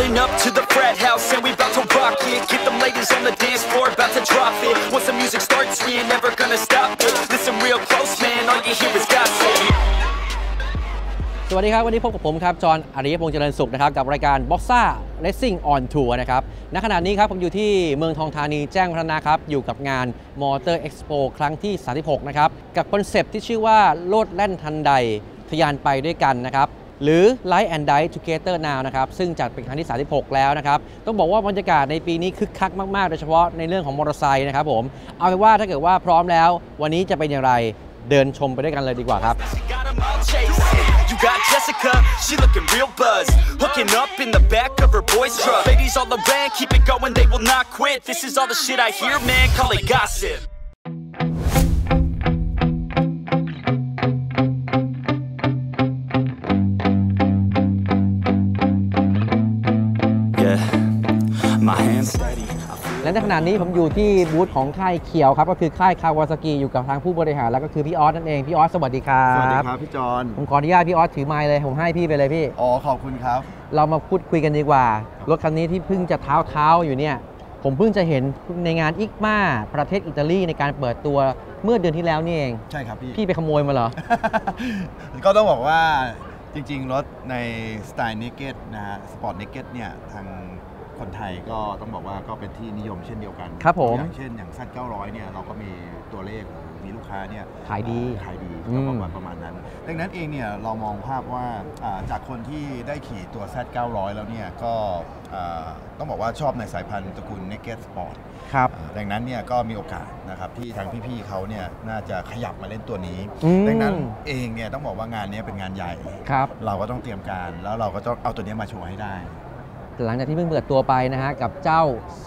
Pulling up to the frat house and we about to rock it. Get them ladies on the dance floor, about to drop it. Once the music starts, we ain't never gonna stop it. Listen real close, man, all you hear is gossip. สวัสดีครับวันนี้พบกับผมครับจอห์นอริยพงษ์เจริญสุขนะครับกับรายการ Boxer Racing on Tour นะครับณขณะนี้ครับผมอยู่ที่เมืองทองธานีแจ้งวัฒนะครับอยู่กับงาน Motor Expo ครั้งที่ 36 นะครับกับคอนเซปต์ที่ชื่อว่าโลดแล่นทันใดทะยานไปด้วยกันนะครับหรือ Light and Die Together Now นะครับซึ่งจัดเป็นครั้งที่ 36 แล้วนะครับต้องบอกว่าบรรยากาศในปีนี้คึกคักมากๆโดยเฉพาะในเรื่องของมอเตอร์ไซค์นะครับผมเอาเป็นว่าถ้าเกิดว่าพร้อมแล้ววันนี้จะเป็นอย่างไรเดินชมไปด้วยกันเลยดีกว่าครับ You got Jessica, she looking real buzzed. Hooking up in the back of her boy's truck. Ladies all around, keep it going, they will not quit. This is all the shit I hear, man, call it gossip. Yeah, my hands steady. และในขณะนี้ผมอยู่ที่บูธของค่ายเขียวครับก็คือค่ายคาวาซากิอยู่กับทางผู้บริหารแล้วก็คือพี่ออสนั่นเองพี่ออสสวัสดีครับสวัสดีครับพี่จอนผมขออนุญาตพี่ออสถือไมค์เลยผมให้พี่ไปเลยพี่อ๋อขอบคุณครับเรามาพูดคุยกันดีกว่ารถคันนี้ที่เพิ่งจะเท้าอยู่เนี่ยผมเพิ่งจะเห็นในงานอิกมาประเทศอิตาลีในการเปิดตัวเมื่อเดือนที่แล้วนี่เองใช่ครับพี่ไปขโมยมาเหรอก็ต้องบอกว่าจริงๆรถในสไตล์เนเก็ตนะฮะสปอร์ตเนเก็ตเนี่ยทางคนไทยก็ต้องบอกว่าก็เป็นที่นิยมเช่นเดียวกันครับผมอย่างเช่นอย่างซัด900เนี่ยเราก็มีตัวเลขมีลูกค้าเนี่ยขายดีก็ประมาณนั้นดังนั้นเองเนี่ยเรามองภาพว่าจากคนที่ได้ขี่ตัว Z900 แล้วเนี่ยก็ต้องบอกว่าชอบในสายพันธุ์ตระกูล Naked Sport ครับดังนั้นเนี่ยก็มีโอกาสนะครับที่ทางพี่ๆเขาเนี่ยน่าจะขยับมาเล่นตัวนี้ดังนั้นเองเนี่ยต้องบอกว่างานนี้เป็นงานใหญ่เราก็ต้องเตรียมการแล้วเราก็ต้องเอาตัวนี้มาโชว์ให้ได้หลังจากที่เพิ่งเปิดตัวไปนะฮะกับเจ้า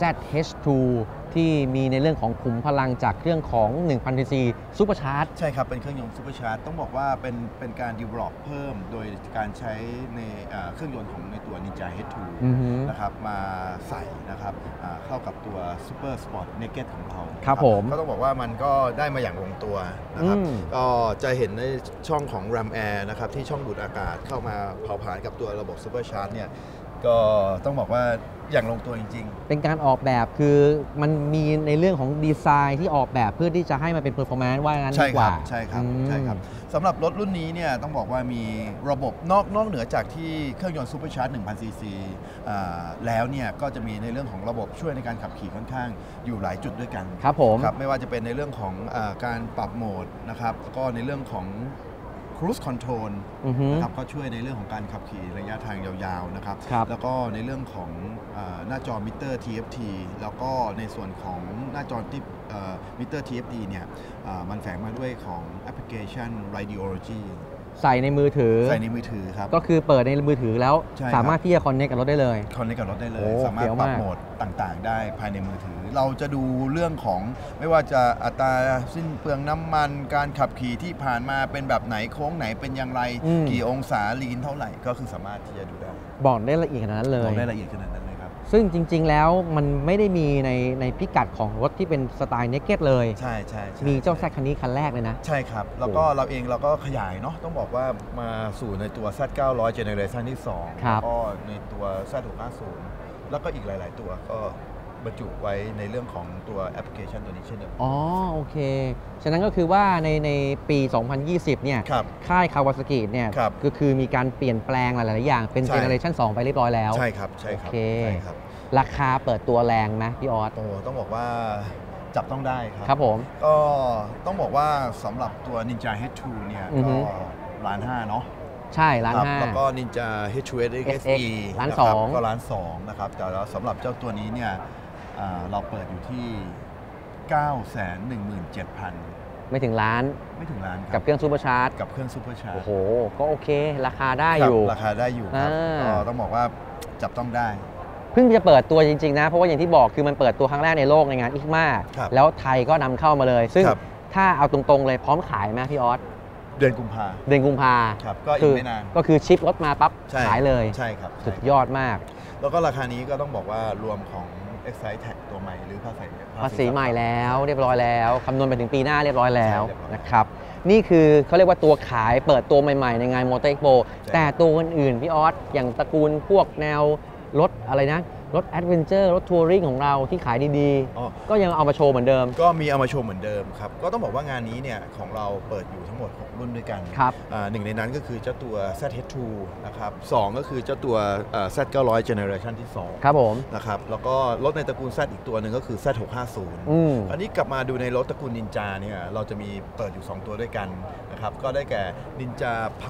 ZH2 ที่มีในเรื่องของขุมพลังจากเครื่องของ 1,000cc ซูเปอร์ชาร์จใช่ครับเป็นเครื่องยนต์ซูเปอร์ชาร์จต้องบอกว่าเป็นการ develop เพิ่มโดยการใช้ในเครื่องยนต์ของในตัว Ninja H2 นะครับมาใส่นะครับเข้ากับตัว Super Sport Naked ของเราครับผมก็ต้องบอกว่ามันก็ได้มาอย่างลงตัวนะครับก็จะเห็นในช่องของ Ram Air นะครับที่ช่องดูดอากาศเข้ามาเผาผลาญกับตัวระบบ Super Charge เนี่ยก็ต้องบอกว่าอย่างลงตัวจริงๆเป็นการออกแบบคือมันมีในเรื่องของดีไซน์ที่ออกแบบเพื่อที่จะให้มันเป็นเพอร์ฟอร์แมนซ์ว่างั้นดีกว่าใช่ครับสำหรับรถรุ่นนี้เนี่ยต้องบอกว่ามีระบบนอกเหนือจากที่เครื่องยนต์ซูเปอร์ชาร์จ 1,000cc แล้วเนี่ยก็จะมีในเรื่องของระบบช่วยในการขับขี่ค่อนข้างอยู่หลายจุดด้วยกันครับผมไม่ว่าจะเป็นในเรื่องของการปรับโหมดนะครับก็ในเรื่องของCruise Control นะครับก็ช่วยในเรื่องของการขับขี่ระยะทางยาวๆนะครับแล้วก็ในเรื่องของหน้าจอมิเตอร์ TFT แล้วก็ในส่วนของหน้าจอที่มิเตอร์ TFT เนี่ยมันแฝงมาด้วยของแอปพลิเคชัน Radiology ใส่ในมือถือครับก็คือเปิดในมือถือแล้วสามารถที่จะคอนเนคกับรถได้เลยสามารถปรับโหมดต่างๆได้ภายในมือถือเราจะดูเรื่องของไม่ว่าจะอัตราสิ้นเปลืองน้ำมันการขับขี่ที่ผ่านมาเป็นแบบไหนโค้งไหนเป็นอย่างไรกี่องศาลีนเท่าไหร่ก็คือสามารถที่จะดูได้บอกได้ละเอียดขนาดนั้นเลยบอกได้ละเอียดขนาดนั้นเลยครับซึ่งจริงๆแล้วมันไม่ได้มีในพิกัดของรถที่เป็นสไตล์เนเก็ตเลยใช่มีเจ้าแซดคันนี้คันแรกเลยนะใช่ครับแล้วก็เราก็ขยายเนาะต้องบอกว่ามาสู่ในตัว Z900 Generation ที่2แล้วก็ในตัว Z650 แล้วก็อีกหลายๆตัวก็บรรจุไว้ในเรื่องของตัวแอปพลิเคชันตัวนี้เช่นเดียวกันอ๋อโอเคฉะนั้นก็คือว่าในปี 2020 เนี่ยค่ายคาวาซากิเนี่ยก็คือมีการเปลี่ยนแปลงหลายๆอย่างเป็น Generation 2 ไปเรียบร้อยแล้วใช่ครับโอเคราคาเปิดตัวแรงไหมพี่ออสต้องบอกว่าจับต้องได้ครับผมก็ต้องบอกว่าสำหรับตัว Ninja H2 เนี่ยก็1,500,000เนาะใช่1,500,000 แล้วก็ Ninja H2 SE 1,200,000 ก็1,200,000นะครับแต่แล้วสำหรับเจ้าตัวนี้เนี่ยเราเปิดอยู่ที่ 917,000 ไม่ถึงล้านกับเครื่องซูเปอร์ชาร์จโอ้โหก็โอเคราคาได้อยู่ครับก็ต้องบอกว่าจับต้องได้เพิ่งจะเปิดตัวจริงๆนะเพราะว่าอย่างที่บอกคือมันเปิดตัวครั้งแรกในโลกในงานอิกมาแล้วไทยก็นำเข้ามาเลยซึ่งถ้าเอาตรงๆเลยพร้อมขายไหมพี่ออสเดือนกุมภาครับก็อีกไม่นานก็คือชิปรถมาปั๊บขายเลยใช่ครับสุดยอดมากแล้วก็ราคานี้ก็ต้องบอกว่ารวมของ Excise Tax ตัวใหม่หรือภาษีใหม่แล้วเรียบร้อยแล้วคำนวณไปถึงปีหน้าเรียบร้อยแล้วนะครับนี่คือเขาเรียกว่าตัวขายเปิดตัวใหม่ๆในงาน Motor Expo แต่ตัวอื่นๆพี่ออสอย่างตระกูลพวกแนวรถอะไรนะรถแอดเวนเจอร์รถทัวริงของเราที่ขายดีๆก็ยังเอามาโชว์เหมือนเดิมก็มีเอามาโชว์เหมือนเดิมครับก็ต้องบอกว่างานนี้เนี่ยของเราเปิดอยู่ทั้งหมด6รุ่นด้วยกันครับหนึ่งในนั้นก็คือเจ้าตัว ZH2 นะครับ2ก็คือเจ้าตัว Z900 Generation ที่2 ครับผมนะครับแล้วก็รถในตระกูล Z อีกตัวหนึ่งก็คือ Z650 อันนี้กลับมาดูในรถตระกูลนินจาเนี่ยเราจะมีเปิดอยู่2ตัวด้วยกันนะครับก็ได้แก่นินจา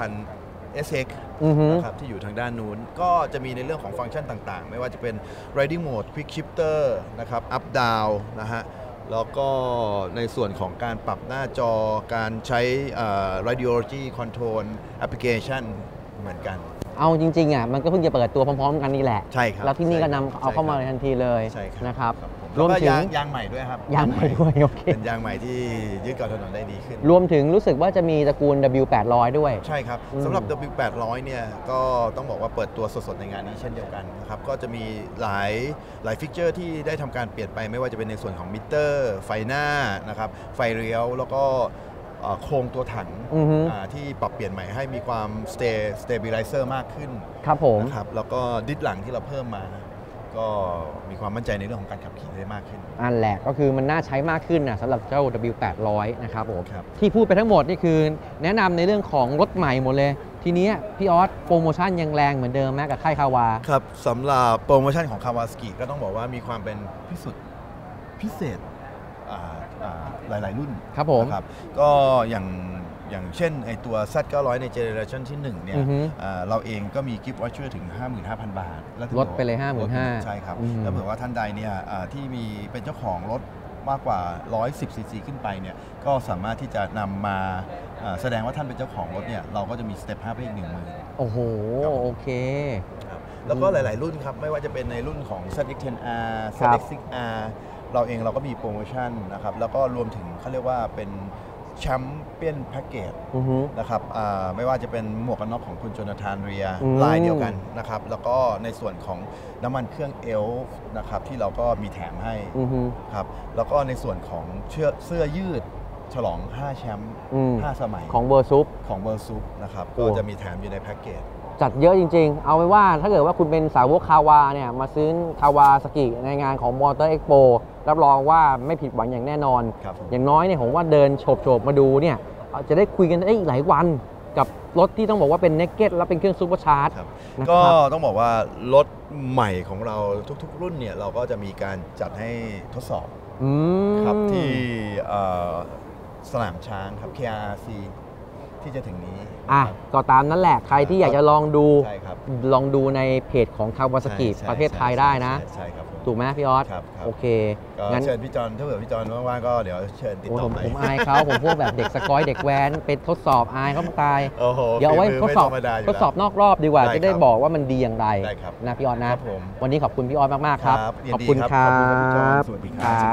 SX นะครับที่อยู่ทางด้านนู้นก็จะมีในเรื่องของฟังก์ชันต่างๆไม่ว่าจะเป็น Riding Mode Quick Shifter นะครับ Up Down นะฮะแล้วก็ในส่วนของการปรับหน้าจอการใช้ Radiology Control Application เหมือนกันเอาจริงๆอ่ะมันก็เพิ่งจะเปิดตัวพร้อมๆกันนี่แหละใช่ครับแล้วที่นี่ก็นำเอาเข้ามาทันทีเลยนะครับรวมถึงยางใหม่ด้วยครับยางใหม่ด้วยโอเคเป็นยางใหม่ที่ยืดเกาะถนนได้ดีขึ้นรวมถึงรู้สึกว่าจะมีตระกูล W800 ด้วยใช่ครับสำหรับ W800 เนี่ยก็ต้องบอกว่าเปิดตัวสดๆในงานนี้เช่นเดียวกันนะครับก็จะมีหลายฟีเจอร์ที่ได้ทำการเปลี่ยนไปไม่ว่าจะเป็นในส่วนของมิเตอร์ไฟหน้านะครับไฟเลี้ยวแล้วก็โครงตัวถังที่ปรับเปลี่ยนใหม่ให้มีความstabilizer มากขึ้นครับผมนะครับแล้วก็ดิสหลังที่เราเพิ่มมาก็มีความมั่นใจในเรื่องของการขับขี่ได้มากขึ้นอันแหละก็คือมันน่าใช้มากขึ้นนะสำหรับเจ้า W800 นะครับผมที่พูดไปทั้งหมดนี่คือแนะนำในเรื่องของรถใหม่หมดเลยทีนี้พี่ออสโปรโมชั่นยังแรงเหมือนเดิมแม้กับค่ายคาวาครับสำหรับโปรโมชั่นของคาวาสกิก็ต้องบอกว่ามีความเป็นพิเศษหลายๆรุ่นครับผมนะครับก็อย่างเช่นไอตัว Z900 ในเจเนอเรชันที่1เนี่ยเราเองก็มีกิฟต์วอเชอร์ถึง 55,000 บาทลดไปเลย 55,000 ใช่ครับแล้วเผื่อว่าท่านใดเนี่ยที่มีเป็นเจ้าของรถมากกว่า110 ซีซีขึ้นไปเนี่ยก็สามารถที่จะนำมาแสดงว่าท่านเป็นเจ้าของรถเนี่ยเราก็จะมีสเต็ป5ให้อีก10,000 โอ้โหโอเคแล้วก็หลายๆรุ่นครับไม่ว่าจะเป็นในรุ่นของ ZX10R ZX6R เราเองเราก็มีโปรโมชั่นนะครับแล้วก็รวมถึงเขาเรียกว่าเป็นแชมเปี้ยนแพ็กเกจนะครับไม่ว่าจะเป็นหมวกกันน็อกของคุณโจนาธานเรียลายเดียวกันนะครับแล้วก็ในส่วนของน้ำมันเครื่องเอลฟ์นะครับที่เราก็มีแถมให้ครับแล้วก็ในส่วนของเสื้อยืดฉลอง5แชมป์5สมัยของเบอร์ซุปนะครับก็จะมีแถมอยู่ในแพ็กเกจจัดเยอะจริงๆเอาไว้ว่าถ้าเกิดว่าคุณเป็นสาวกคาวาเนี่ยมาซื้อคาวาสกิในงานของมอเตอร์เอ็กโปรับรองว่าไม่ผิดหวังอย่างแน่นอนอย่างน้อยเนี่ยผมว่าเดินโฉบมาดูเนี่ยจะได้คุยกันได้อีกหลายวันกับรถที่ต้องบอกว่าเป็นเนกเก็ตแล้วเป็นเครื่องซูเปอร์ชาร์จก็ต้องบอกว่ารถใหม่ของเราทุกๆรุ่นเนี่ยเราก็จะมีการจัดให้ทดสอบครับที่สนามช้างครับ KRCที่จะถึงนี้ก็ตามนั่นแหละใครที่อยากจะลองดูในเพจของคาวาซากิประเทศไทยได้นะใช่ครับถูกไหมพี่ออสโอเคงั้นเชิญพี่จอนถ้าเผื่อพี่จอนว่างๆก็เดี๋ยวเชิญติดต่อไปผมอายเขาผมพวกแบบเด็กสกอยเด็กแว้นเป็นทดสอบอายเขาตายเดี๋ยวเอาไว้ทดสอบนอกรอบดีกว่าจะได้บอกว่ามันดีอย่างไรนะพี่ออสนะวันนี้ขอบคุณพี่ออสมากๆครับขอบคุณครับสวัสดีครับ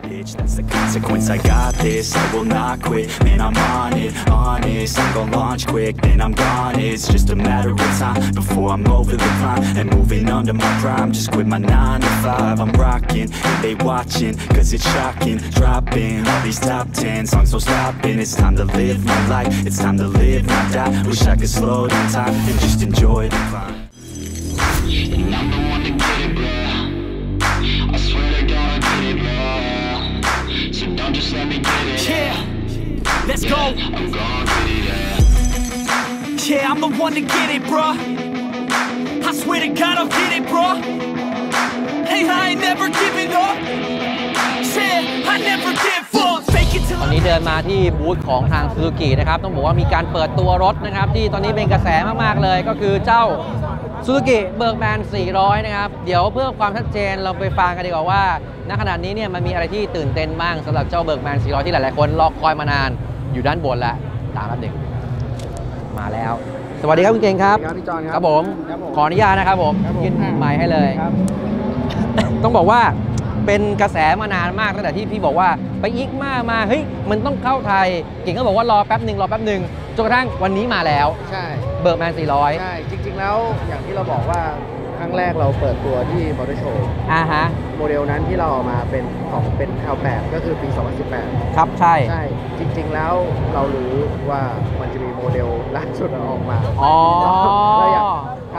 I'm gon' launch quick, then I'm gone. It's just a matter of time before I'm over the climb and moving under my prime. Just quit my 9 to 5. I'm rocking, they watching, cause it's shocking. Dropping all these top 10 songs, so stopping. It's time to live my life, it's time to live, not die. Wish I could slow down time and just enjoy the climb. And I'm the one to get it, bro. I swear to God I get it, bro. So don't just let me get it. Yeah.Let's go. I'm gonna get it, yeah. I'm the one to get it, bro. I swear to God I'll get it, bro. Hey, I ain't never giving up. Yeah, I never give up. ตอนนี้เดินมาที่บูธของทาง Suzuki นะครับต้องบอกว่ามีการเปิดตัวรถนะครับที่ตอนนี้เป็นกระแสมากๆเลยก็คือเจ้า Suzuki Bergman 400 นะครับเดี๋ยวเพื่อความชัดเจนเราไปฟังกันดีกว่าว่าณขณะนี้เนี่ยมันมีอะไรที่ตื่นเต้นบ้างสำหรับเจ้า Bergman 400 ที่หลายๆคนรอคอยมานานอยู่ด้านบนแล้วตามครับเด็กมาแล้วสวัสดีครับคุณเก่งครับพี่จอนครับผมขออนุญาตนะครับผมยื่นไมค์ให้เลยต้องบอกว่าเป็นกระแสมานานมากตั้งแต่ที่พี่บอกว่าไปอีกมาเฮ้ยมันต้องเข้าไทยเก่งก็บอกว่ารอแป๊บหนึ่งจนกระทั่งวันนี้มาแล้วใช่เบิร์กแมน400 ใช่จริงๆแล้วอย่างที่เราบอกว่าครั้งแรกเราเปิดตัวที่มอเตอร์โชว์โมเดลนั้นที่เราออกมาเป็น L8 ก็คือปี 2018 ครับใช่จริงๆแล้วเรารู้ว่ามันจะมีโมเดลล่าสุดออกมาเราอยาก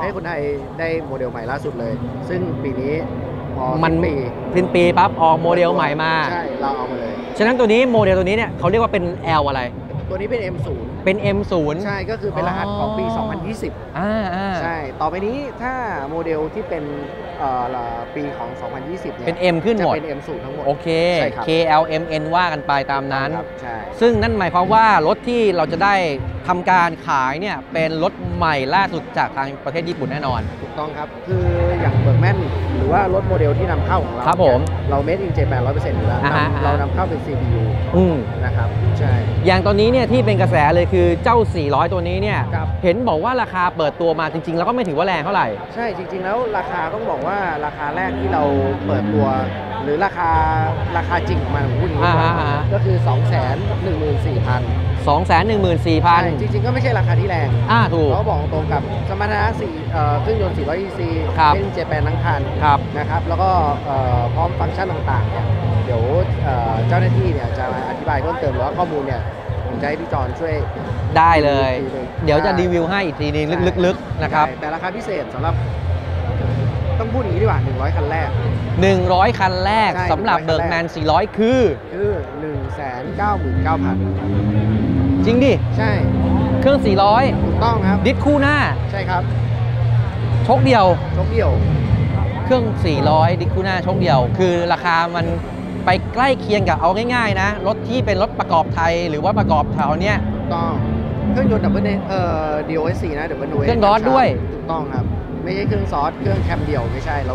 ให้คนไทยได้โมเดลใหม่ล่าสุดเลย ซึ่งปีนี้มันสิ้นปีปั๊บออกโมเดลใหม่มาใช่เราเอามาเลยฉะนั้นตัวนี้โมเดลตัวนี้เนี่ยเขาเรียกว่าเป็น L อะไรตัวนี้เป็น M0 เป็น M0 ใช่ก็คือเป็นรหัสของปี 2020ใช่ต่อไปนี้ถ้าโมเดลที่เป็นปีของ 2020 เนี่ยเป็น M ขึ้นหมดจะเป็น M0 ทั้งหมดโอเค KLMN ว่ากันไปตามนั้นใช่ซึ่งนั่นหมายความว่ารถที่เราจะได้ทำการขายเนี่ยเป็นรถใหม่ล่าสุดจากทางประเทศญี่ปุ่นแน่นอนถูกต้องครับคืออย่างเบิร์กแมนหรือว่ารถโมเดลที่นำเข้าของเราครับผมเรา made in Japan 100% อยู่แล้วเรานำเข้าเป็น CPU นะครับใช่อย่างตอนนี้เนี่ยที่เป็นกระแสเลยคือเจ้า400ตัวนี้เนี่ยเห็นบอกว่าราคาเปิดตัวมาจริงๆแล้วก็ไม่ถือว่าแรงเท่าไหร่ใช่จริงๆแล้วราคาต้องบอกว่าราคาแรกที่เราเปิดตัวหรือราคาจริงของมันพูดอย่างนี้ก็คือ 214,000 214,000 จริงๆก็ไม่ใช่ราคาที่แรงถูกเขาบอกตรงกับสมรรถนะเครื่องยนต์400 cc เป็นเจแปนทั้งคันนะครับแล้วก็พร้อมฟังก์ชันต่างๆเนี่ยเดี๋ยวเจ้าหน้าที่เนี่ยจะมาอธิบายเพิ่มเติมหรือว่าข้อมูลเนี่ยผมจะให้พี่จอนช่วยได้เลยเดี๋ยวจะรีวิวให้อีกทีนึงลึกๆนะครับแต่ราคาพิเศษสำหรับต้องพูดอย่างนี้ดีกว่า100 คันแรก 100 คันแรกสำหรับเบิร์กแมน400คือ 199,900 จริงดิใช่เครื่อง400 ถูกต้องครับดิสคู่หน้าใช่ครับชกเดียวเครื่อง400ดิสคู่หน้าชกเดียวคือราคามันไปใกล้เคียงกับเอาง่ายๆนะรถที่เป็นรถประกอบไทยหรือว่าประกอบแถวเนี้ยต้องเครื่องยนต์DOSC นะเครื่องดอทด้วยถูกต้องครับไม่ใช่เครื่องซอสเครื่องแคมเดียวไม่ใช่เรา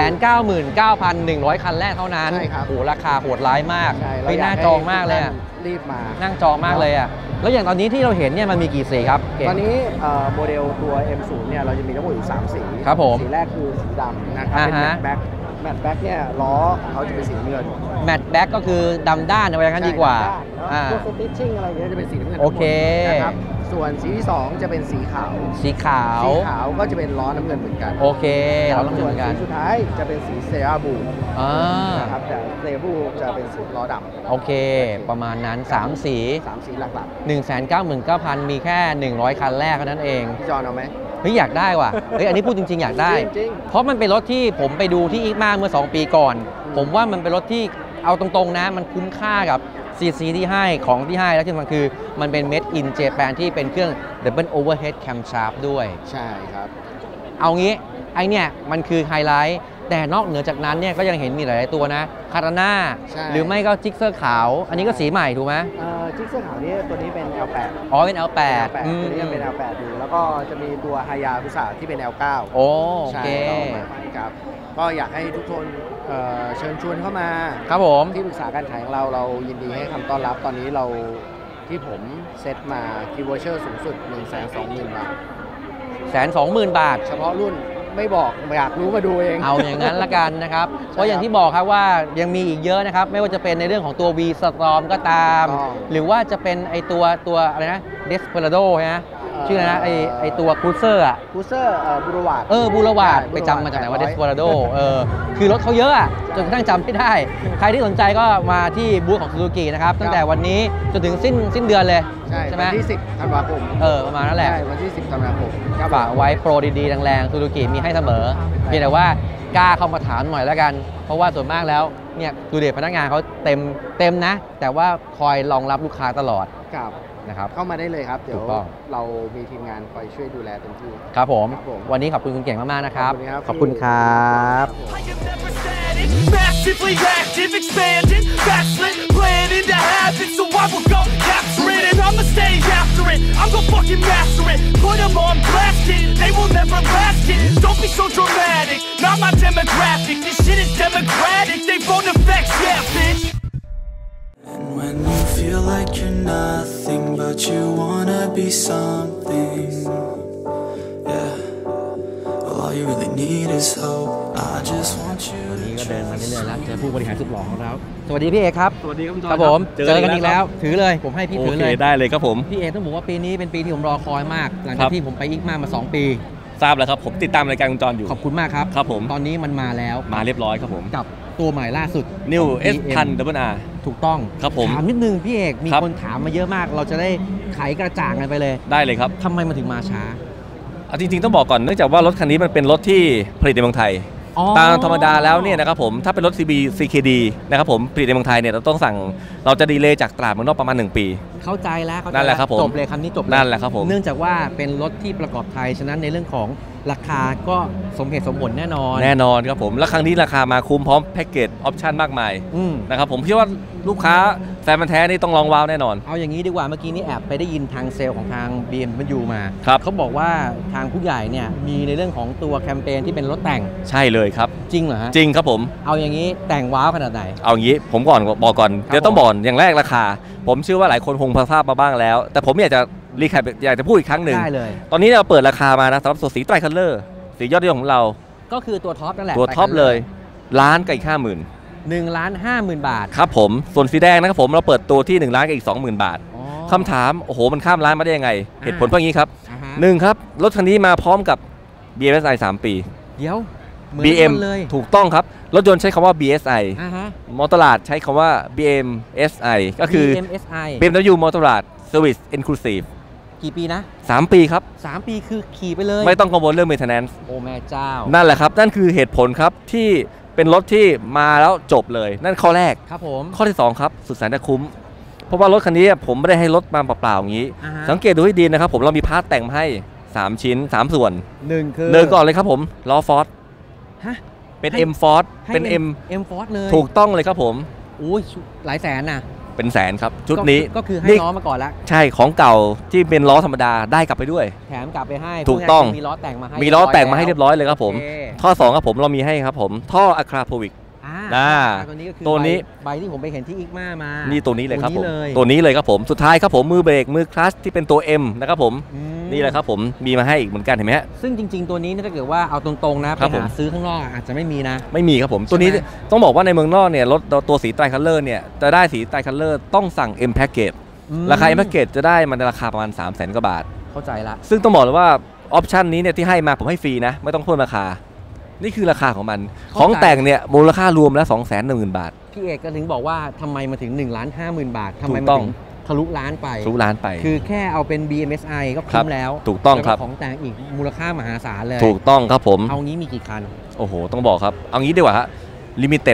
199,100 คันแรกเท่านั้นใช่ครับโอ้ราคาโหดร้ายมากไม่น่าจองมากเลยรีบมานั่งจองมากเลยอ่ะแล้วอย่างตอนนี้ที่เราเห็นเนี่ยมันมีกี่สีครับตอนนี้โมเดลตัว M0 เนี่ยเราจะมีทั้งหมดอยู่3สีครับผมสีแรกคือสีดำนะครับเป็นแมตต์แบ็คเนี่ยล้อเขาจะเป็นสีเงินแมตต์แบ็คก็คือดำด้านเอาไว้กันดีกว่าพวกสติ๊ชชิ่งอะไรเนี่ยจะเป็นสีน้ำเงินโอเคนะครับส่วนสีที่2จะเป็นสีขาวก็จะเป็นล้อน้ำเงินเหมือนกันโอเคล้อน้ำเงินเหมือนกันสีสุดท้ายจะเป็นสีเซราบูนะครับแต่เซราบูจะเป็นสีล้อดำโอเคประมาณนั้น3 สีหลักๆ 199,000 มีแค่100 คันแรกเท่านั้นเองพี่จอนเอาไหมเฮ้ยอยากได้ว่ะเฮ้ยอันนี้พูดจริงๆอยากได้เพราะมันเป็นรถที่ผมไปดูที่อีกมาเมื่อ2 ปีก่อนผมว่ามันเป็นรถที่เอาตรงๆนะมันคุ้มค่ากับCC ที่ให้ของที่ให้แล้วที่สำคัญคือมันเป็น Made in Japan ที่เป็นเครื่อง Double Overhead Camshaft ด้วยใช่ครับเอางี้ไอเนี่ยมันคือไฮไลท์แต่นอกเหนือจากนั้นเนี่ยก็ยังเห็นมีหลายๆตัวนะคาราน่าหรือไม่ก็จิ๊กเซอร์ขาวอันนี้ก็สีใหม่ถูกไหมจิ๊กเซอร์ขาวนี่ตัวนี้เป็น L8 เป็น L8 ตัวนี้ยังเป็น L8 อยู่แล้วก็จะมีตัวฮายาบุษาที่เป็น L9 โอเคครับก็อยากให้ทุกคนเชิญชวนเข้ามาครับผมที่ปรึกษาการขายของเรายินดีให้คำต้อนรับตอนนี้เราที่ผมเซตมากิฟต์วอเชอร์สูงสุด 120,000 บาท 120,000 บาทเฉพาะรุ่นไม่บอกอยากรู้มาดูเองเอาอย่างนั้นละกันนะครับเพราะอย่างที่บอกครับว่ายังมีอีกเยอะนะครับไม่ว่าจะเป็นในเรื่องของตัว V Storm ก็ตามหรือว่าจะเป็นไอตัวอะไรนะ Desperado ใช่ไหมชื่ออะไรนะไอตัวครูเซอร์บูรวาดบูรวาดไปจำมาจากไหนว่า Desperado คือรถเขาเยอะจนกระทั่งจำไม่ได้ใครที่สนใจก็มาที่บูธของ Suzuki นะครับตั้งแต่วันนี้จนถึงสิ้นเดือนเลยใช่ไหมวันที่10 ธันวาคมประมาณนั้นแหละใช่วันที่10 ธันวาคมฝากไว้โปรดีๆแรงๆ Suzuki มีให้เสมอเพียงแต่ว่ากล้าเข้ามาถามหน่อยแล้วกันเพราะว่าส่วนมากแล้วเนี่ยดูเด็กพนักงานเขาเต็มนะแต่ว่าคอยรองรับลูกค้าตลอดนะครับเข้ามาได้เลยครับเดี๋ยวเรามีทีมงานคอยช่วยดูแลเต็มที่ครับผมวันนี้ขอบคุณคุณเก่งมากๆนะครับขอบคุณครับMassively active, expanding, backslid, planning to happen, so I will go capture it, and I'ma stay after it, I'm gon' fucking master it, put them on blast it, they will never last it, don't be so dramatic, not my demographic, this shit is democratic, they phone effects, yeah bitch. And when you feel like you're nothing, but you wanna be something, yeah, well all you really need is hope, I just want you toก็เดินมาเรื่อยๆแล้วเจอผู้บริหารสุดหล่อของเราสวัสดีพี่เอกครับสวัสดีครับจอห์นครับผมเจอกันอีกแล้วถือเลยผมให้พี่ถือเลยได้เลยครับผมพี่เอกต้องบอกว่าปีนี้เป็นปีที่ผมรอคอยมากหลังจากที่ผมไปอีกมา2 ปีทราบแล้วครับผมติดตามรายการคุณจอห์นอยู่ขอบคุณมากครับครับผมตอนนี้มันมาแล้วมาเรียบร้อยครับผมกับตัวใหม่ล่าสุด New S1000 WR ถูกต้องครับผมถามนิดนึงพี่เอกมีคนถามมาเยอะมากเราจะได้ไขกระจ่างกันไปเลยได้เลยครับทำไมมันถึงมาช้าจริงๆต้องบอกก่อนเนื่องจากว่ารถคันนี้มันเป็นรถที่ผลิตในเมืองไทยตามธรรมดาแล้วเนี่ยนะครับผมถ้าเป็นรถ CKD นะครับผมผลิตในเมืองไทยเนี่ยเราจะดีเลย์จากตลาดเมืองนอกประมาณ1 ปีเข้าใจแล้วนั่นแหละครับผมจบเลยคำนี้จบนั่นแหละครับผมเนื่องจากว่าเป็นรถที่ประกอบไทยฉะนั้นในเรื่องของราคาก็สมเหตุสมผลแน่นอนครับผมและครั้งนี้ราคามาคุ้มพร้อมแพ็กเกจออปชั่นมากมายนะครับผมคิดว่าลูกค้าแฟนพันธุ์แท้นี่ต้องลองว้าวแน่นอนเอาอย่างนี้ดีกว่าเมื่อกี้นี้แอบไปได้ยินทางเซลล์ของทาง BMW มาครับเขาบอกว่าทางผู้ใหญ่เนี่ยมีในเรื่องของตัวแคมเปญที่เป็นรถแต่งใช่เลยครับจริงเหรอฮะจริงครับผมเอาอย่างนี้แต่งว้าวขนาดไหนเอาอย่างนี้ผมบอกก่อนเดี๋ยวต้องบอกอย่างแรกราคาผมเชื่อว่าหลายคนคงทราบมาบ้างแล้วแต่ผมอยากจะพูดอีกครั้งหนึ่งได้เลยตอนนี้เราเปิดราคามานะสำหรับตัวสีไตรคัลเลอร์สียอดนิยมของเราก็คือตัวท็อปนั่นแหละตัวท็อปเลยล้านกับอีก 50,000 1,50,000 บาทครับผมส่วนสีแดงนะครับผมเราเปิดตัวที่1 ล้านกับอีก 20,000 บาทคำถามโอ้โหมันข้ามล้านมาได้ยังไงเหตุผลเพราะงี้ครับ1ครับรถคันนี้มาพร้อมกับ BMSI 3 ปีเดี๋ยว BM ถูกต้องครับรถยนต์ใช้คำว่า BSI มอเตอร์ลาดใช้คำว่า BMSI ก็คือ BMW มอเตอร์ลาด Service Inclusive กี่ปีนะ 3 ปีครับ 3 ปีคือขี่ไปเลยไม่ต้องกังวลเรื่อง maintenance โอ้แม่เจ้านั่นแหละครับนั่นคือเหตุผลครับที่เป็นรถที่มาแล้วจบเลยนั่นข้อแรกครับผมข้อที่2ครับสุดแสนจะคุ้มเพราะว่ารถคันนี้ผมไม่ได้ให้รถมาเปล่าๆอย่างนี้สังเกตดูให้ดีนะครับผมเรามีพาร์ทแต่งมาให้3 ชิ้น3 ส่วน 1คือก่อนเลยครับผมล้อฟอร์ดเป็น M Force เป็น M Force เลยถูกต้องเลยครับผมอุ้ยหลายแสนนะเป็นแสนครับชุดนี้ก็คือให้ล้อมาก่อนแล้วใช่ของเก่าที่เป็นล้อธรรมดาได้กลับไปด้วยแถมกลับไปให้ถูกต้องมีล้อแต่งมาให้เรียบร้อยเลยครับผมท่อ2ครับผมเรามีให้ครับผมท่ออะคราโพวิกตัวนี้ใบที่ผมไปเห็นที่อิกมามานี่ตัวนี้เลยครับผมตัวนี้เลยครับผมสุดท้ายครับผมมือเบรกมือคลัตช์ที่เป็นตัว M นะครับผมนี่แหละครับผมมีมาให้อีกเหมือนกันเห็นไหมฮะซึ่งจริงๆตัวนี้ถ้าเกิดว่าเอาตรงๆนะไปหาซื้อข้างนอกอาจจะไม่มีนะไม่มีครับผมตัวนี้ต้องบอกว่าในเมืองนอกเนี่ยรถตัวสีไตรคัลเลอร์เนี่ยจะได้สีไตรคัลเลอร์ต้องสั่ง M Package ราคา M Package จะได้มันในราคาประมาณ 300,000 กว่าบาทเข้าใจละซึ่งต้องบอกเลยว่าออปชันนี้เนี่ยที่ให้มาผมให้ฟรีนะไม่ต้องเพิ่มราคานี่คือราคาของมันของแต่งเนี่ยมูลค่ารวมแล้ว 210,000 บาทพี่เอกก็ถึงบอกว่าทำไมมาถึง1,50,000 บาททำไมมาถึงทะลุล้านไปคือแค่เอาเป็น BMSI ก็คุ้มแล้วถูกต้องครับของแต่งอีกมูลค่ามหาศาลเลยถูกต้องครับผมเอางี้มีกี่คันโอ้โหต้องบอกครับเอางี้ดีกว่าฮะ Limited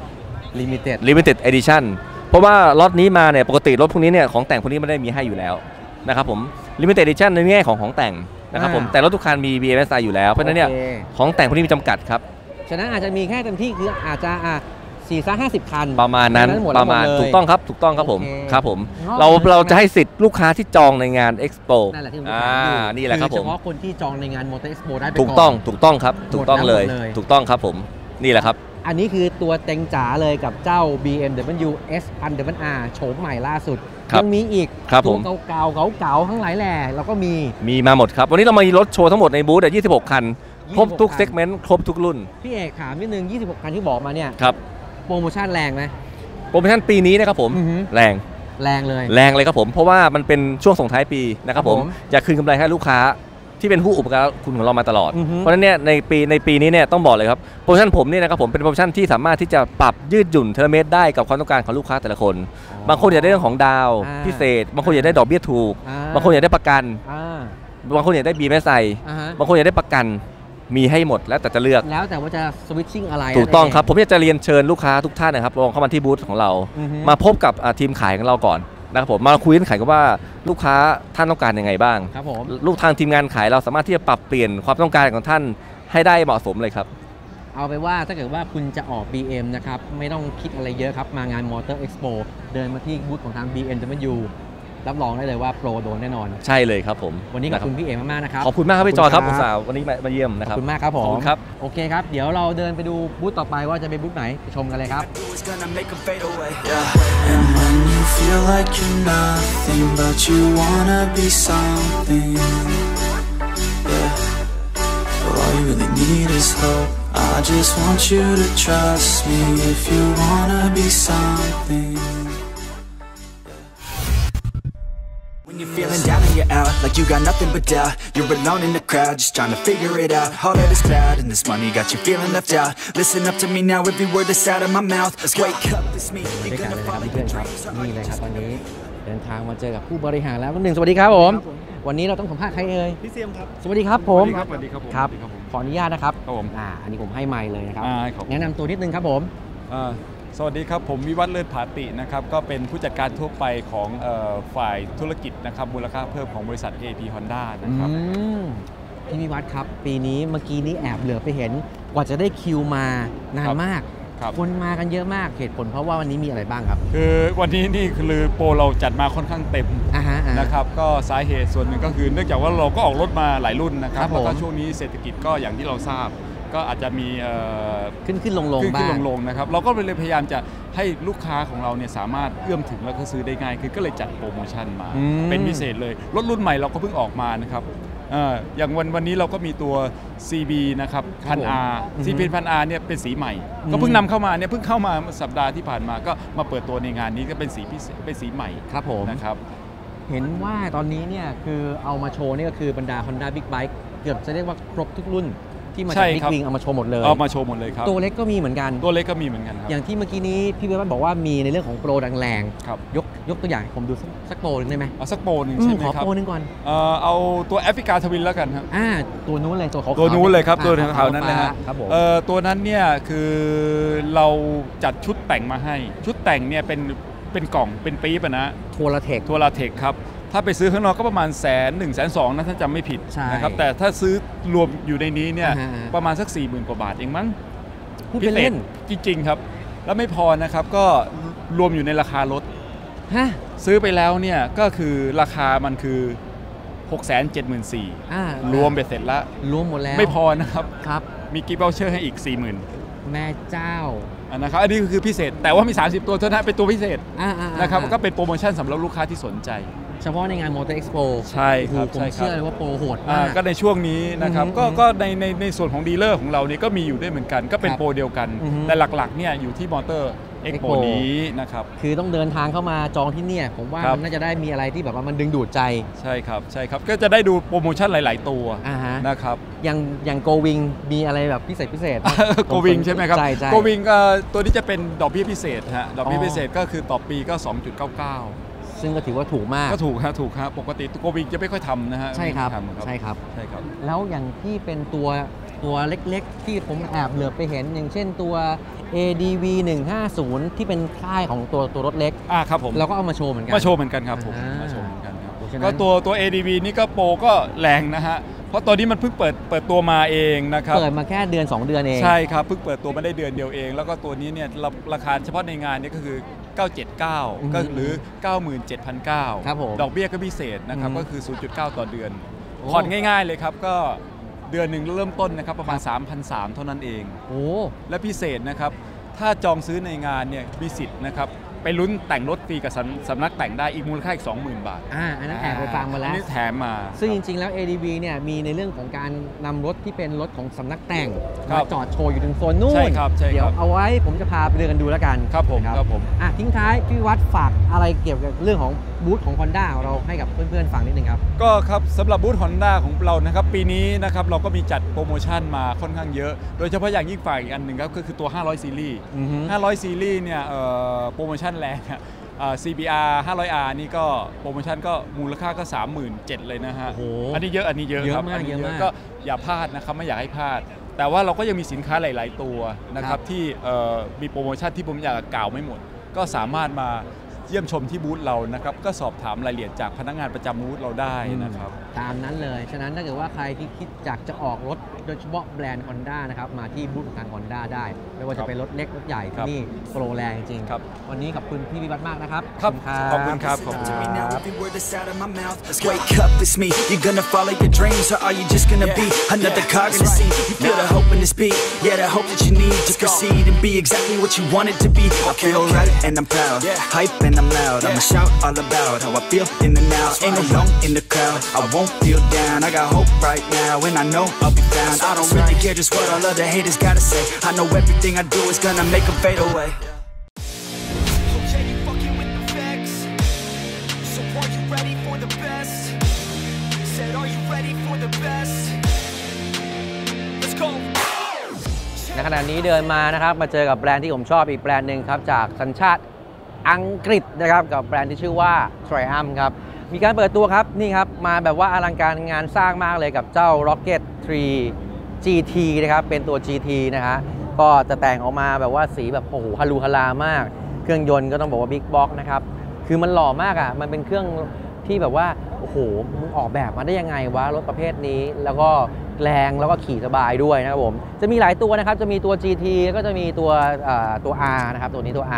Edition เพราะว่าล็อตนี้มาเนี่ยปกติรถพวกนี้เนี่ยของแต่งพวกนี้ไม่ได้มีให้อยู่แล้วนะครับผม Limited Edition ในแง่ของแต่งนะครับผมแต่รถทุกคันมี BMSI อยู่แล้วเพราะฉะนั้นเนี่ยของแต่งพวกนี้มีจำกัดครับฉะนั้นอาจจะมีแค่เต็มที่คืออาจจะ40-50 คันประมาณนั้นประมาณถูกต้องครับผมครับผมเราจะให้สิทธิ์ลูกค้าที่จองในงาน Expo นั่นแหละที่นี่แหละครับผมเฉพาะคนที่จองในงาน Motor Expo ได้ถูกต้องครับถูกต้องเลยถูกต้องครับผมนี่แหละครับอันนี้คือตัวเต็งจ๋าเลยกับเจ้า BMW S1000R โฉมใหม่ล่าสุดยังมีอีกตัวเก่าทั้งหลายแหล่เราก็มีมาหมดครับวันนี้เรามีรถโชว์ทั้งหมดในบูธ26 คันครบทุกเซกเมนต์ครบทุกรุ่นพี่เอกถามนิดนึง26 คันที่บอกมาเนี่ยครับโปรโมชั่นแรงไหมโปรโมชั่นปีนี้นะครับผมแรงเลยครับผมเพราะว่ามันเป็นช่วงส่งท้ายปีนะครับผมอยากคืนกำไรให้ลูกค้าที่เป็นผู้อุปการะคุณของเรามาตลอดเพราะฉะนั้นเนี่ยในปีนี้เนี่ยต้องบอกเลยครับโปรโมชั่นผมเนี่ยนะครับผมเป็นโปรโมชั่นที่สามารถที่จะปรับยืดหยุ่นเทเลเมตรได้กับความต้องการของลูกค้าแต่ละคนบางคนอยากได้เรื่องของดาวพิเศษบางคนอยากได้ดอกเบี้ยถูกบางคนอยากได้ประกันบางคนอยากได้ BMSI บางคนอยากได้ประกันมีให้หมดแล้วแต่จะเลือกแล้วแต่ว่าจะสวิตชิ่งอะไรถูกต้องครับผมอยากจะเรียนเชิญลูกค้าทุกท่านนะครับลองเข้ามาที่บูธของเรามาพบกับทีมขายของเราก่อนนะครับผมมาคุยกันขายกันว่าลูกค้าท่านต้องการยังไงบ้างครับผมลูกทางทีมงานขายเราสามารถที่จะปรับเปลี่ยนความต้องการของท่านให้ได้เหมาะสมเลยครับเอาไปว่าถ้าเกิดว่าคุณจะออก BM นะครับไม่ต้องคิดอะไรเยอะครับมางาน Motor Expo เดินมาที่บูธของทาง BMWรับรองได้เลยว่าโปรโดนแน่นอนใช่เลยครับผมวันนี้ขอบคุณพี่เอกมากๆนะครับขอบคุณมากครับพี่จอครับอุตส่าห์วันนี้มาเยี่ยมนะครับขอบคุณมากครับผมครับโอเคครับเดี๋ยวเราเดินไปดูบูธต่อไปว่าจะเป็นบูธไหนไปชมกันเลยครับ I just want you to trust me if you wanna be something. When you're feeling down and you're out, like you got nothing but doubt. You're alone in the crowd, just trying to figure it out. All of this cloud and this money got you feeling left out. Listen up to me now, every word that's out of my mouth. Wake up, it's me. นี่เลยครับตอนนี้เดินทางมาเจอกับผู้บริหารแล้วหนึ่งสวัสดีครับผมวันนี้เราต้องสัมภาษณ์ใครเอ่ยพี่เซียมครับสวัสดีครับผมสวัสดีครับผมครับขออนุญาตนะครับผมอันนี้ผมให้ไมค์เลยนะครับแนะนำตัวนิดนึงครับผมสวัสดีครับผมวิวัฒน์เลิศผาตินะครับก็เป็นผู้จัดการทั่วไปของฝ่ายธุรกิจนะครับมูลค่าเพิ่มของบริษัท AP Honda นะครับพี่วิวัฒน์ครับปีนี้เมื่อกี้นี้แอบเหลือไปเห็นกว่าจะได้คิวมานานมากคนมากันเยอะมากเหตุผลเพราะว่าวันนี้มีอะไรบ้างครับคือวันนี้นี่คือโปรเราจัดมาค่อนข้างเต็มนะครับก็สาเหตุส่วนหนึ่งก็คือเนื่องจากว่าเราก็ออกรถมาหลายรุ่นนะครับแล้วก็ช่วงนี้เศรษฐกิจก็อย่างที่เราทราบก็อาจจะมีขึ้นลงบ้างขึ้นลงนะครับเราก็เลยพยายามจะให้ลูกค้าของเราเนี่ยสามารถเอื้อมถึงแล้วก็ซื้อได้ง่ายคือก็เลยจัดโปรโมชั่นมาเป็นพิเศษเลยรถรุ่นใหม่เราก็เพิ่งออกมานะครับอย่างวันนี้เราก็มีตัว CB นะครับ1000R CB 1000R เนี่ยเป็นสีใหม่ก็เพิ่งนำเข้ามาเนี่ยเพิ่งเข้ามาสัปดาห์ที่ผ่านมาก็มาเปิดตัวในงานนี้ก็เป็นสีพิเศษเป็นสีใหม่ครับผมนะครับเห็นว่าตอนนี้เนี่ยคือเอามาโชว์นี่ก็คือบรรดา Honda Big Bike เกือบจะเรียกว่าครบทุกรุ่นที่มาจากบิ๊กวิงเอามาโชว์หมดเลยเอามาโชว์หมดเลยครับตัวเล็กก็มีเหมือนกันตัวเล็กก็มีเหมือนกันครับอย่างที่เมื่อกี้นี้พี่เบิร์ตบอกว่ามีในเรื่องของโปรแรงๆครับยกตัวอย่างผมดูสักโปรนึงได้ไหมเอาสักโปรนึงใช่ไหมครับขอโปรนึงก่อนเอาตัวแอฟริกาทวินแล้วกันครับตัวนู้นเลยตัวขาวตัวนู้นเลยครับตัวขาวนั้นเลยครับผมตัวนั้นเนี่ยคือเราจัดชุดแต่งมาให้ชุดแต่งเนี่ยเป็นกล่องเป็นปี๊บนะทัวร์ลาเทคครับถ้าไปซื้อข้างนอกก็ประมาณ100,000-120,000นะถ้าจำไม่ผิดนะครับแต่ถ้าซื้อรวมอยู่ในนี้เนี่ยประมาณสัก 40,000 กว่าบาทเองมั้งพิเศษจริงๆครับแล้วไม่พอนะครับก็รวมอยู่ในราคารถซื้อไปแล้วเนี่ยก็คือราคามันคือ674,000รวมเบ็ดเสร็จแล้วรวมหมดแล้วไม่พอนะครับมีกิฟต์วอเชอร์ให้อีก 40,000 แม่เจ้านะครับอันนี้คือพิเศษแต่ว่ามี30ตัวเท่านั้นเป็นตัวพิเศษนะครับก็เป็นโปรโมชั่นสำหรับลูกค้าที่สนใจเฉพาะในงาน Motor Expo ใช่ครับผมเชื่อเลยว่าโปรโหดมากก็ในช่วงนี้นะครับก็ในส่วนของดีลเลอร์ของเรานี่ก็มีอยู่ด้วยเหมือนกันก็เป็นโปรเดียวกันแต่หลักๆเนี่ยอยู่ที่ Motor Expo นี้นะครับคือต้องเดินทางเข้ามาจองที่เนี่ยผมว่ามันน่าจะได้มีอะไรที่แบบว่ามันดึงดูดใจใช่ครับก็จะได้ดูโปรโมชั่นหลายๆตัวนะครับอย่างโกวิงมีอะไรแบบพิเศษโกวิงใช่ไหมครับโกวิงตัวนี้จะเป็นดอกเบี้ยพิเศษฮะดอกเบี้ยพิเศษก็คือต่อปีก็ 2.99 ซึ่งก็ถือว่าถูกมากก็ถูกครับปกติโกวิงจะไม่ค่อยทำนะฮะใช่ครับแล้วอย่างที่เป็นตัวเล็กๆที่ผมแอบเหลือไปเห็นอย่างเช่นตัว ADV 150ที่เป็นค่ายของตัวรถเล็กครับผมเราก็เอามาโชว์เหมือนกันครับผมมาโชว์เหมือนกันครับก็ตัว ADV นี่ก็โปรก็แรงนะฮะเพราะตัวนี้มันเพิ่งเปิดตัวมาเองนะครับเปิดมาแค่เดือน2 เดือนเองใช่ครับเพิ่งเปิดตัวมาได้เดือนเดียวเองแล้วก็ตัวนี้เนี่ยราคาเฉพาะในงานนี้ก็คือ979ก็หรือ 97,900 ครับผมดอกเบี้ยก็พิเศษนะครับก็คือ 0.9 ต่อเดือนผ่อนง่ายๆเลยครับก็เดือนหนึ่งเริ่มต้นนะครับประมาณ 3,300 เท่านั้นเองและพิเศษนะครับถ้าจองซื้อในงานเนี่ยมีสิทธิ์นะครับไปลุ้นแต่งรถฟรีกับสำนักแต่งได้อีกมูลค่าอีก 20,000 บาทอันนั้นแอบไปฟังมาแล้วอันนี้แถมมาซึ่งจริงๆแล้ว ADV เนี่ยมีในเรื่องของการนำรถที่เป็นรถของสำนักแต่งมาจอดโชว์อยู่ตรงโซนนู่นใช่ครับเดี๋ยวเอาไว้ผมจะพาไปเดินกันดูแล้วกันครับผมทิ้งท้ายพี่วัดฝากอะไรเกี่ยวกับเรื่องของบูธของ Honda ของเราให้กับเพื่อนๆฟังนิดนึงครับก็ครับสำหรับบูธ Honda ของเรานะครับปีนี้นะครับเราก็มีจัดโปรโมชั่นมาค่อนข้างเยอะโดยเฉพาะอย่างยิ่งฝากอีกอันหนึ่งครับก็คือตัว500ซีรีส์500ซีรีส์เนี่ยโปรโมชั่นแรงCBR 500R นี่ก็โปรโมชั่นก็มูลค่าก็ 37,000 เลยนะฮะอันนี้เยอะครับอันนี้เยอะก็อย่าพลาดนะครับไม่อยากให้พลาดแต่ว่าเราก็ยังมีสินค้าหลายๆตัวนะครับที่มีโปรโมชั่นที่ผมอยากกล่าวไม่หมดก็สามารถมาเยี่ยมชมที่บูธเรานะครับก็สอบถามรายละเอียดจากพนักงานประจำบูธเราได้นะครับตามนั้นเลยฉะนั้นถ้าเกิดว่าใครที่คิดอยากจะออกรถโดยเฉพาะแบรนด์ Honda นะครับมาที่บูธของทาง Honda ได้ไม่ว่าจะเป็นรถเล็กรถใหญ่ที่นี่โปรแรงจริงครับวันนี้ขอบคุณพี่วิวัฒน์มากนะครับขอบคุณครับ Wake up, it's me. You gonna follow your dreams, or are you just gonna be another cog in the scene? You feel the hope in this beat, yeah, the hope that you need to proceed and be exactly what you want it to be. I feel right and I'm proud, hype and I'm loud. I'ma shout all about how I feel in the now. Ain't alone in the crowd, I won't feel down. I got hope right now, and I know I'll be found. I don't really care just what all of the haters gotta say. I know everything I do is gonna make them fade away. Let's go. ในขณะนี้เดินมานะครับมาเจอกับแบรนด์ที่ผมชอบอีกแบรนด์หนึ่งครับจากสัญชาติอังกฤษนะครับกับแบรนด์ที่ชื่อว่า Triumph ครับมีการเปิดตัวครับนี่ครับมาแบบว่าอลังการงานสร้างมากเลยกับเจ้า Rocket 3 GT นะครับเป็นตัว GT นะฮะก็จะแต่งออกมาแบบว่าสีแบบโอ้โหฮารูฮารามากเครื่องยนต์ก็ต้องบอกว่าบิ๊กบ็อกนะครับคือมันหล่อมากอ่ะมันเป็นเครื่องที่แบบว่าโอ้โหมึงออกแบบมาได้ยังไงวะรถประเภทนี้แล้วก็แรงแล้วก็ขี่สบายด้วยนะครับผมจะมีหลายตัวนะครับจะมีตัว GT แล้วก็จะมีตัว R นะครับตัวนี้ตัว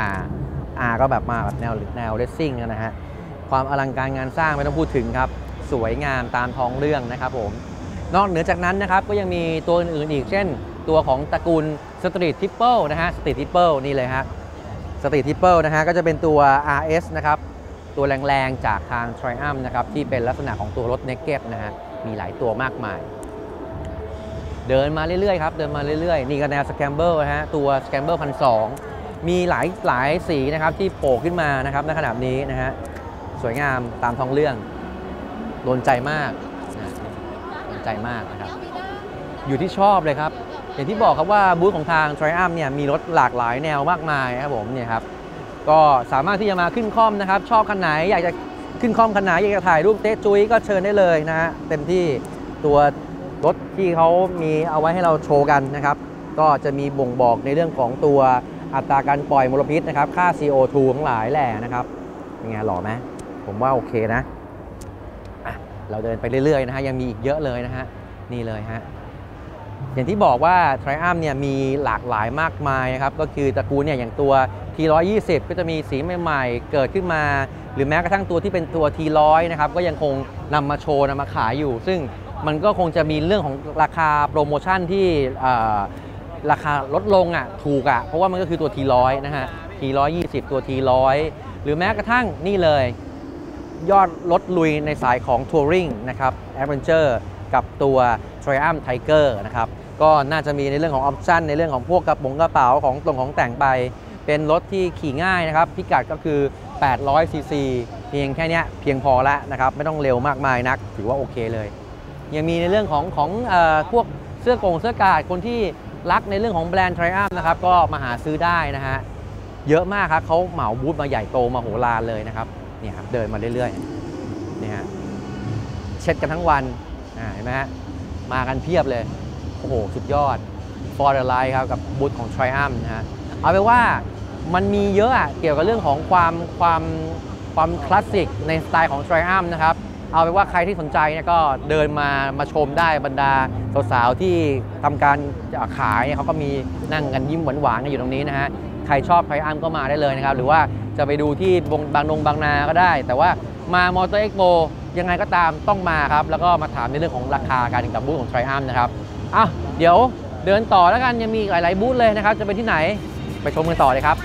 R ก็แบบมาแบบแนวเรซซิ่งนะฮะความอลังการงานสร้างไม่ต้องพูดถึงครับสวยงามตามท้องเรื่องนะครับผมนอกเหนือจากนั้นนะครับก็ยังมีตัวอื่นๆอีกเช่นตัวของตระกูล Street Triple นะฮะ Street Triple นี่เลยฮะ Street Triple นะฮะก็จะเป็นตัว RS นะครับตัวแรงๆจากทาง Triumph นะครับที่เป็นลักษณะของตัวรถ Naked นะฮะมีหลายตัวมากมายเดินมาเรื่อยๆครับเดินมาเรื่อยๆนี่ก็แนว Scrambler นะฮะตัว Scrambler 1,200มีหลายสีนะครับที่โผล่ขึ้นมานะครับในขณะนี้นะฮะสวยงามตามท้องเรื่องโดนใจมากโดนใจมากนะครับอยู่ที่ชอบเลยครับอย่างที่บอกครับว่าบูธของทาง Triumph เนี่ยมีรถหลากหลายแนวมากมายครับผมเนี่ยครับก็สามารถที่จะมาขึ้นคล่อมนะครับชอบคันไหนอยากจะขึ้นคล่อมคันไหนอยากจะถ่ายรูปเต๊ะจุ้ยก็เชิญได้เลยนะฮะเต็มที่ตัวรถที่เขามีเอาไว้ให้เราโชว์กันนะครับก็จะมีบ่งบอกในเรื่องของตัวอัตราการปล่อยมลพิษนะครับค่า CO2 ทั้งหลายแหล่นะครับเป็นไงหล่อไหมผมว่าโอเคนะเราเดินไปเรื่อยๆนะฮะยังมีอีกเยอะเลยนะฮะนี่เลยฮะอย่างที่บอกว่า Triumph เนี่ยมีหลากหลายมากมายนะครับก็คือตระกูลเนี่ยอย่างตัว T120 ก็จะมีสีใหม่ๆเกิดขึ้นมาหรือแม้กระทั่งตัวที่เป็นตัว T100 นะครับก็ยังคงนำมาโชว์นำมาขายอยู่ซึ่งมันก็คงจะมีเรื่องของราคาโปรโมชั่นที่ราคาลดลงถูกเพราะว่ามันก็คือตัว T100 นะฮะ T120 ตัว T100 หรือแม้กระทั่งนี่เลยยอดรถลุยในสายของ Touring นะครับ Adventure กับตัว Triumph Tiger นะครับก็น่าจะมีในเรื่องของออปชั่นในเรื่องของพวกกระเป๋าของแต่งไปเป็นรถที่ขี่ง่ายนะครับพิกัดก็คือ800 ซีซีเพียงแค่นี้เพียงพอแล้วนะครับไม่ต้องเร็วมากมายนักถือว่าโอเคเลยยังมีในเรื่องของพวกเสื้อกาดคนที่รักในเรื่องของแบรนด์ Triumph นะครับก็มาหาซื้อได้นะฮะเยอะมากครับเขาเหมาบูธมาใหญ่โตมาโหฬารเลยนะครับนี่ครับเดินมาเรื่อยๆนี่ฮะเช็ดกันทั้งวันเห็นไหมฮะมากันเพียบเลยโอ้โหสุดยอด For the Life ครับกับบูธของ Triumph นะฮะเอาไปว่ามันมีเยอะเกี่ยวกับเรื่องของความคลาสสิกในสไตล์ของ Triumph นะครับเอาไปว่าใครที่สนใจเนี่ยก็เดินมาชมได้บรรดาสาวๆที่ทำการขายเขาก็มีนั่งกันยิ้มหวานๆกันอยู่ตรงนี้นะฮะใครชอบ Triumph ก็มาได้เลยนะครับหรือว่าจะไปดูที่บางนาก็ได้แต่ว่ามามอเตอร์เอ็กโปยังไงก็ตามต้องมาครับแล้วก็มาถามในเรื่องของราคาการกับบูธของ Triumph นะครับเดี๋ยวเดินต่อแล้วกันยังมีหลายๆบูธเลยนะครับจะเป็นที่ไหนไปชมกันต่อเลยครับ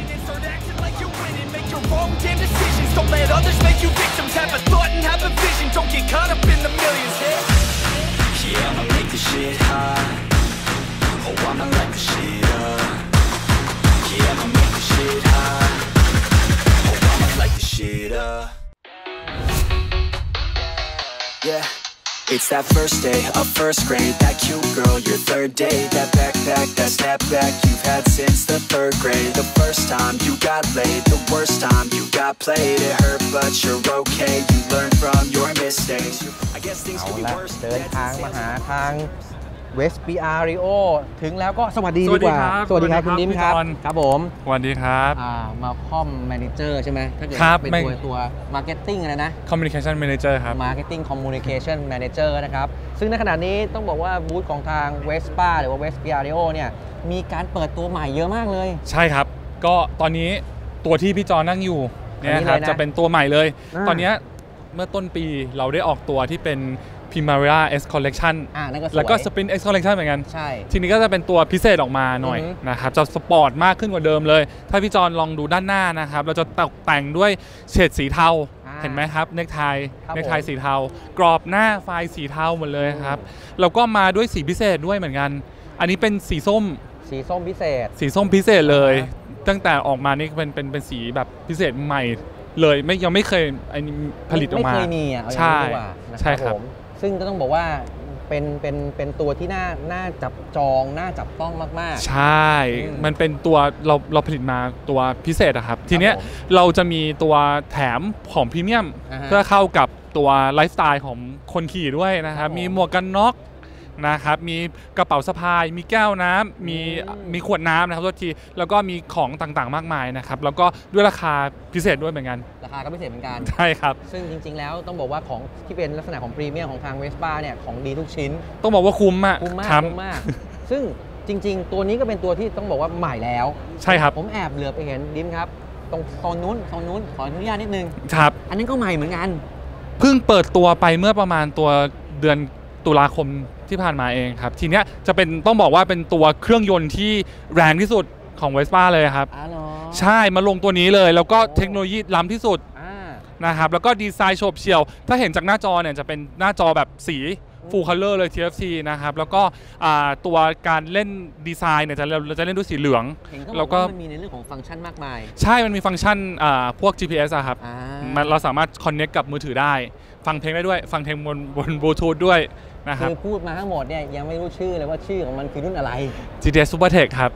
Don't let others make you victims. Have a thought and have a vision. Don't get caught up in the millions. Yeah, I'ma make this shit hot. Oh, I'ma light this shit up. Yeah, I'ma make this shit hot. Oh, I'ma light this shit up. Yeah. It's that first day of first grade. That cute girl, your third date. That backpack, that snapback you've had since the third grade. The first time you got laid. The worst time you got played. It hurt but you're okay. You learn from your mistakes. I guess things could be worse. เดินทางมาหาทาง Vespiario ถึงแล้วก็สวัสดีดีกว่าสวัสดีครับคุณดิมครับครับผมสวัสดีครับมาคอมแมเนเจอร์ใช่ไหมถ้าเกิดเป็นตัว Marketing อะไรนะ Communication Manager ครับ Marketing Communication Manager นะครับซึ่งในขณะนี้ต้องบอกว่าบูธของทาง Vespa หรือว่า Vespiario เนี่ยมีการเปิดตัวใหม่เยอะมากเลยใช่ครับก็ตอนนี้ตัวที่พี่จอนั่งอยู่เนี่ยครับจะเป็นตัวใหม่เลยตอนนี้เมื่อต้นปีเราได้ออกตัวที่เป็นPrimavera X Collection แล้วก็ Sprint X Collection เหมือนกันใช่ทีนี้ก็จะเป็นตัวพิเศษออกมาหน่อยนะครับจะสปอร์ตมากขึ้นกว่าเดิมเลยถ้าพี่จอนลองดูด้านหน้านะครับเราจะตกแต่งด้วยเฉดสีเทาเห็นไหมครับเนคไทสีเทากรอบหน้าไฟสีเทาหมดเลยครับแล้วก็มาด้วยสีพิเศษด้วยเหมือนกันอันนี้เป็นสีส้มพิเศษเลยตั้งแต่ออกมานี่เป็นสีแบบพิเศษใหม่เลยยังไม่เคยผลิตออกมาไม่เคยมีใช่ครับซึ่งก็ต้องบอกว่าเป็นตัวที่น่าจับจองน่าจับต้องมากๆใช่มันเป็นตัวเราผลิตมาตัวพิเศษอะครับทีเนี้ยเราจะมีตัวแถมของพรีเมียมเพื่อเข้ากับตัวไลฟ์สไตล์ของคนขี่ด้วยนะครับมีหมวกกันน็อกนะครับมีกระเป๋าสะพายมีแก้วน้ำมีขวดน้ำนะครับทุกทีแล้วก็มีของต่างๆมากมายนะครับแล้วก็ด้วยราคาพิเศษด้วยเหมือนกันราคาก็พิเศษเหมือนกันใช่ครับซึ่งจริงๆแล้วต้องบอกว่าของที่เป็นลักษณะของพรีเมียมของทางเวสป้าเนี่ยของดีทุกชิ้นต้องบอกว่าคุ้มมากซึ่งจริงๆตัวนี้ก็เป็นตัวที่ต้องบอกว่าใหม่แล้วใช่ครับผมแอบเหลือไปเห็นดิมครับตรงโซนนู้นขออนุญาตนิดนึงครับอันนี้ก็ใหม่เหมือนกันเพิ่งเปิดตัวไปเมื่อประมาณตัวเดือนตุลาคมที่ผ่านมาเองครับทีเนี้ยจะเป็นต้องบอกว่าเป็นตัวเครื่องยนต์ที่แรงที่สุดของ Vespa เลยครับใช่มาลงตัวนี้เลยแล้วก็เทคโนโลยีล้ำที่สุดนะครับแล้วก็ดีไซน์โฉบเฉี่ยวถ้าเห็นจากหน้าจอเนี่ยจะเป็นหน้าจอแบบสี Full Color เลย TFT นะครับแล้วก็ตัวการเล่นดีไซน์เนี่ยเราจะเล่นด้วยสีเหลืองแล้วก็มันมีในเรื่องของฟังก์ชันมากมายใช่มันมีฟังก์ชันพวก GPS อะครับเราสามารถ connect กับมือถือได้ฟังเพลงได้ด้วยฟังเพลงบนบลูทูธด้วยนะครับคือพูดมาทั้งหมดเนี่ยยังไม่รู้ชื่อเลยว่าชื่อของมันคือรุ่นอะไร GTS Supertech ครับ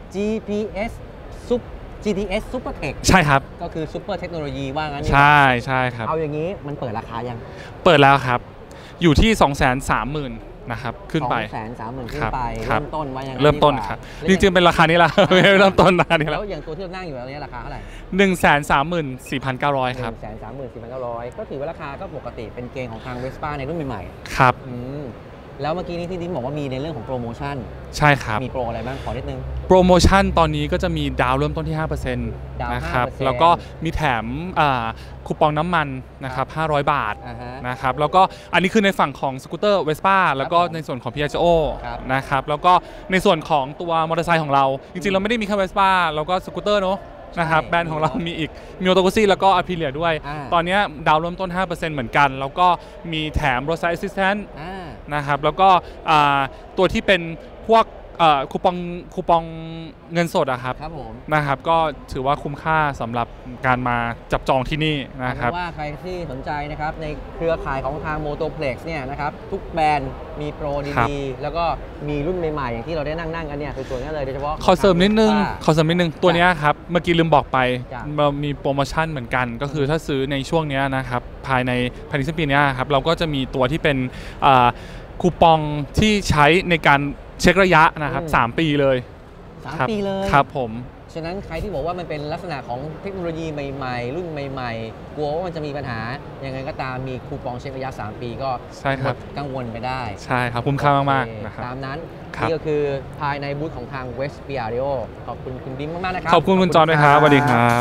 GTS Supertech ใช่ครับก็คือ Super เทคโนโลยีว่างั้นใช่ใช่ครับเอาอย่างนี้มันเปิดราคายังเปิดแล้วครับอยู่ที่ 230,000 นะครับขึ้นไป 230,000 ขึ้นไปเริ่มต้นว่ายังไงเริ่มต้นครับจริงๆเป็นราคานี้ละเริ่มต้นราคานี้แล้วอย่างตัวที่เรานั่งอยู่นี้ราคาเท่าไหร่ 134,900 ครับ 134,900 ก็ถือว่าราคาก็ปกติเป็นเกณฑ์ของทาง Vespa ในรุ่นใหม่ๆครับแล้วเมื่อกี้นี้ที่ดิมบอกว่ามีในเรื่องของโปรโมชั่นใช่ครับมีโปรอะไรบ้างขอนิดนึงโปรโมชั่นตอนนี้ก็จะมีดาวเริ่มต้นที่ 5% นะครับแล้วก็มีแถมคูปองน้ำมันนะครับ500 บาทนะครับแล้วก็อันนี้คือในฝั่งของสกูตเตอร์เวสป้าแล้วก็ในส่วนของ Piaggio นะครับแล้วก็ในส่วนของตัวมอเตอร์ไซค์ของเราจริงๆเราไม่ได้มีแค่เวสป้าแล้วก็สกูตเตอร์เนาะนะครับแบรนด์ของเรามีอีกมีโอโตกุซี่แล้วก็อพิเลียด้วยตอนนี้ดาวเริ่มต้น 5% เหมือนกันแล้วก็มีแถม Roadside Assistant นะครับแล้วก็ตัวที่เป็นพวกคูปองเงินสดอะครับนะครับก็ถือว่าคุ้มค่าสำหรับการมาจับจองที่นี่นะครับว่าใครที่สนใจนะครับในเครือข่ายของทาง Motoplex เนี่ยนะครับทุกแบรนด์มีโปรดีๆแล้วก็มีรุ่นใหม่ๆอย่างที่เราได้นั่งกันเนี่ยคือตัวนี้เลยโดยเฉพาะขอเสริมนิดนึงตัวนี้ครับเมื่อกี้ลืมบอกไปเรามีโปรโมชั่นเหมือนกันก็คือถ้าซื้อในช่วงนี้นะครับภายในสิ้นปีนี้ครับเราก็จะมีตัวที่เป็นคูปองที่ใช้ในการเช็คระยะนะครับ3 ปีเลย 3 ปีเลยครับผมฉะนั้นใครที่บอกว่ามันเป็นลักษณะของเทคโนโลยีใหม่ๆรุ่นใหม่ๆกลัวว่ามันจะมีปัญหายังไงก็ตามมีคูปองเช็คระยะ3 ปีก็กังวลไปได้ใช่ครับคุ้มค่ามากๆนะครับตามนั้นนี่ก็คือภายในบูธของทาง Vespa ขอบคุณคุณบิ๊มมากๆนะครับขอบคุณคุณจอนด้วยครับสวัสดีครับ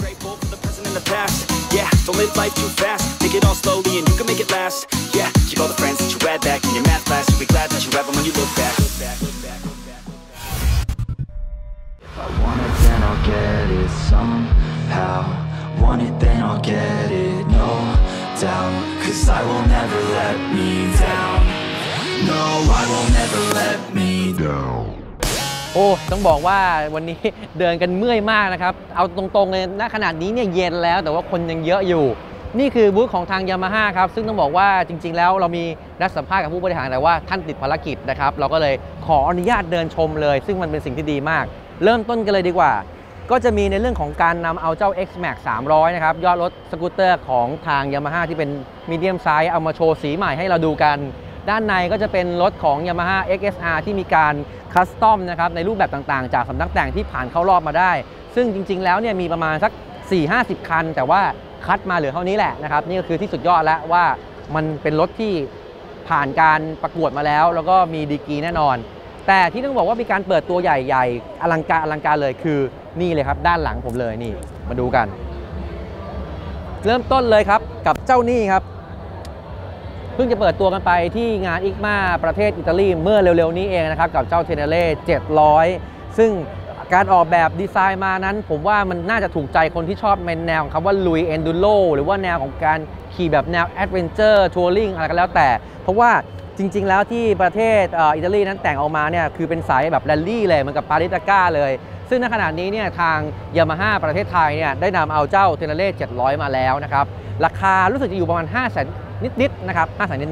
Yeah, don't live life too fast. Take it all slowly and you can make it last. Yeah, keep all the friends that you had back in your math class. You'll be glad that you have them when you look back. If I want it, then I'll get it somehow. Want it, then I'll get it, no doubt. 'Cause I will never let me down. No, I will never let me down. โอ้ต้องบอกว่าวันนี้เดินกันเมื่อยมากนะครับเอาตรงๆเลยณขนาดนี้เนี่ยเย็นแล้วแต่ว่าคนยังเยอะอยู่นี่คือบูธของทาง Yamaha ครับซึ่งต้องบอกว่าจริงๆแล้วเรามีนัดสัมภาษณ์กับผู้บริหารแต่ว่าท่านติดภารกิจนะครับเราก็เลยขออนุญาตเดินชมเลยซึ่งมันเป็นสิ่งที่ดีมากเริ่มต้นกันเลยดีกว่าก็จะมีในเรื่องของการนำเอาเจ้า X-Max 300นะครับยอดรถสกูตเตอร์ของทาง Yamaha ที่เป็นมีเดียมไซส์เอามาโชว์สีใหม่ให้เราดูกันด้านในก็จะเป็นรถของ Yamaha XSR ที่มีการคัสตอมนะครับในรูปแบบต่างๆจากสำนักแต่งที่ผ่านเข้ารอบมาได้ซึ่งจริงๆแล้วเนี่ยมีประมาณสัก 4-50 คันแต่ว่าคัดมาเหลือเท่านี้แหละนะครับนี่ก็คือที่สุดยอดแล้วว่ามันเป็นรถที่ผ่านการประกวดมาแล้วก็มีดีกรีแน่นอนแต่ที่ต้องบอกว่ามีการเปิดตัวใหญ่ๆอลังการเลยคือนี่เลยครับด้านหลังผมเลยนี่มาดูกันเริ่มต้นเลยครับกับเจ้านี่ครับเพิ่งจะเปิดตัวกันไปที่งานอิกมาประเทศอิตาลีเมื่อเร็วๆนี้เองนะครับกับเจ้าเทเนเล่700ซึ่งการออกแบบดีไซน์มานั้นผมว่ามันน่าจะถูกใจคนที่ชอบในแนวของคำว่าลุยเอนดูโรหรือว่าแนวของการขี่แบบแนวแอดเวนเจอร์ทัวริงอะไรก็แล้วแต่เพราะว่าจริงๆแล้วที่ประเทศอิตาลีนั้นแต่งออกมาเนี่ยคือเป็นสายแบบแรลลี่เลยเหมือนกับปาริตาก้าเลยซึ่งในขณะนี้เนี่ยทาง Yamaha ประเทศไทยเนี่ยได้นำเอาเจ้าเทเนเล่700มาแล้วนะครับราคารู้สึกจะอยู่ประมาณ500,000นิดๆนะครับ500,000นิดๆ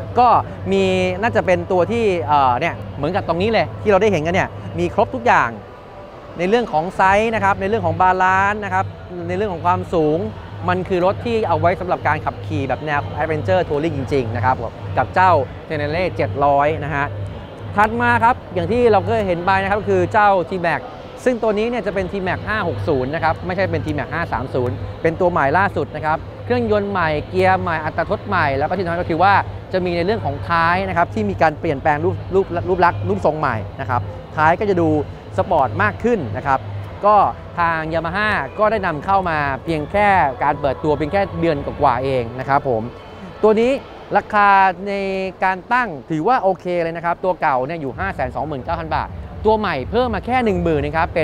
ก็มีน่าจะเป็นตัวที่เนี่ยเหมือนกับตรงนี้เลยที่เราได้เห็นกันเนี่ยมีครบทุกอย่างในเรื่องของไซส์นะครับในเรื่องของบาลานซ์นะครับในเรื่องของความสูงมันคือรถที่เอาไว้สำหรับการขับขี่แบบแนว Adventure Touring จริงๆนะครับกับเจ้า Tenere 700 นะฮะถัดมาครับอย่างที่เราเคยเห็นไปนะครับคือเจ้า T-Max ซึ่งตัวนี้เนี่ยจะเป็น T-Max 560 นะครับไม่ใช่เป็น T-Max 530 เป็นตัวใหม่ล่าสุดนะครับเครื่องยนต์ใหม่เกียร์ใหม่อัตราทดใหม่แล้วก็ที่สำคัญก็คือว่าจะมีในเรื่องของท้ายนะครับที่มีการเปลี่ยนแปลงรูปลักษณ์รูปทรงใหม่นะครับท้ายก็จะดูสปอร์ตมากขึ้นนะครับก็ทาง Yamaha ก็ได้นำเข้ามาเพียงแค่การเปิดตัวเพียงแค่เดือนกว่าเองนะครับผมตัวนี้ราคาในการตั้งถือว่าโอเคเลยนะครับตัวเก่าเนี่ยอยู่ 529,000 บาทตัวใหม่เพิ่มมาแค่ 10,000 นะครับเป็น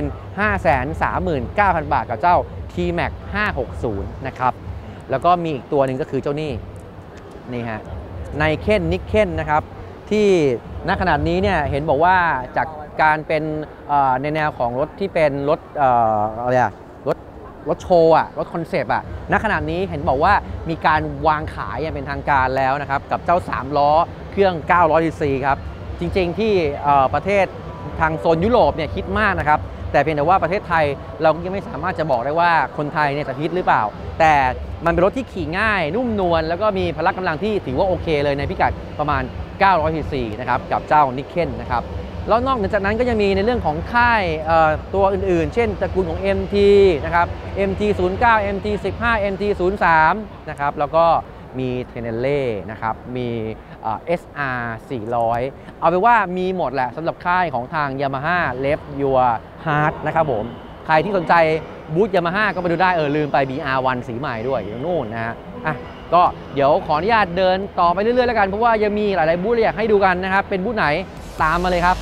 539,000 บาทกับเจ้า T-Max 560 นะครับแล้วก็มีอีกตัวหนึ่งก็คือเจ้านี่ฮะไนเคนนิกเคนนะครับที่ณขนาดนี้เนี่ยเห็นบอกว่าจากการเป็นในแนวของรถที่เป็นรถอะไรอะรถโชว์อะรถคอนเซปต์อะณขนาดนี้เห็นบอกว่ามีการวางขายอย่างเป็นทางการแล้วนะครับกับเจ้า3ล้อเครื่อง900 cc ครับจริงๆที่ประเทศทางโซนยุโรปเนี่ยคิดมากนะครับแต่เพียงแต่ว่าประเทศไทยเราก็ยังไม่สามารถจะบอกได้ว่าคนไทยเนี่ยจะฮิตหรือเปล่าแต่มันเป็นรถที่ขี่ง่ายนุ่มนวลแล้วก็มีพละกำลังที่ถือว่าโอเคเลยในพิกัดประมาณ900 cc นะครับกับเจ้านิกเคนนะครับแล้วนอกจากนั้นก็ยังมีในเรื่องของค่ายตัวอื่นๆเช่นตระกูลของ MT นะครับ MT09 MT15 MT03 นะครับแล้วก็มีเทเนเล่นะครับมีSR 400เอาเป็นว่ามีหมดแหละสำหรับค่ายของทาง Yamaha Left Your Heart นะครับผมใครที่สนใจบูธ Yamaha ก็ไปดูได้ลืมไป BR1 สีใหม่ด้วยอยู่นู่นนะฮะก็เดี๋ยวขออนุญาตเดินต่อไปเรื่อยๆแล้วกันเพราะว่ายังมีหลายๆบูธอยากให้ดูกันนะครับเป็นบูธไหนตามมาเลยครับ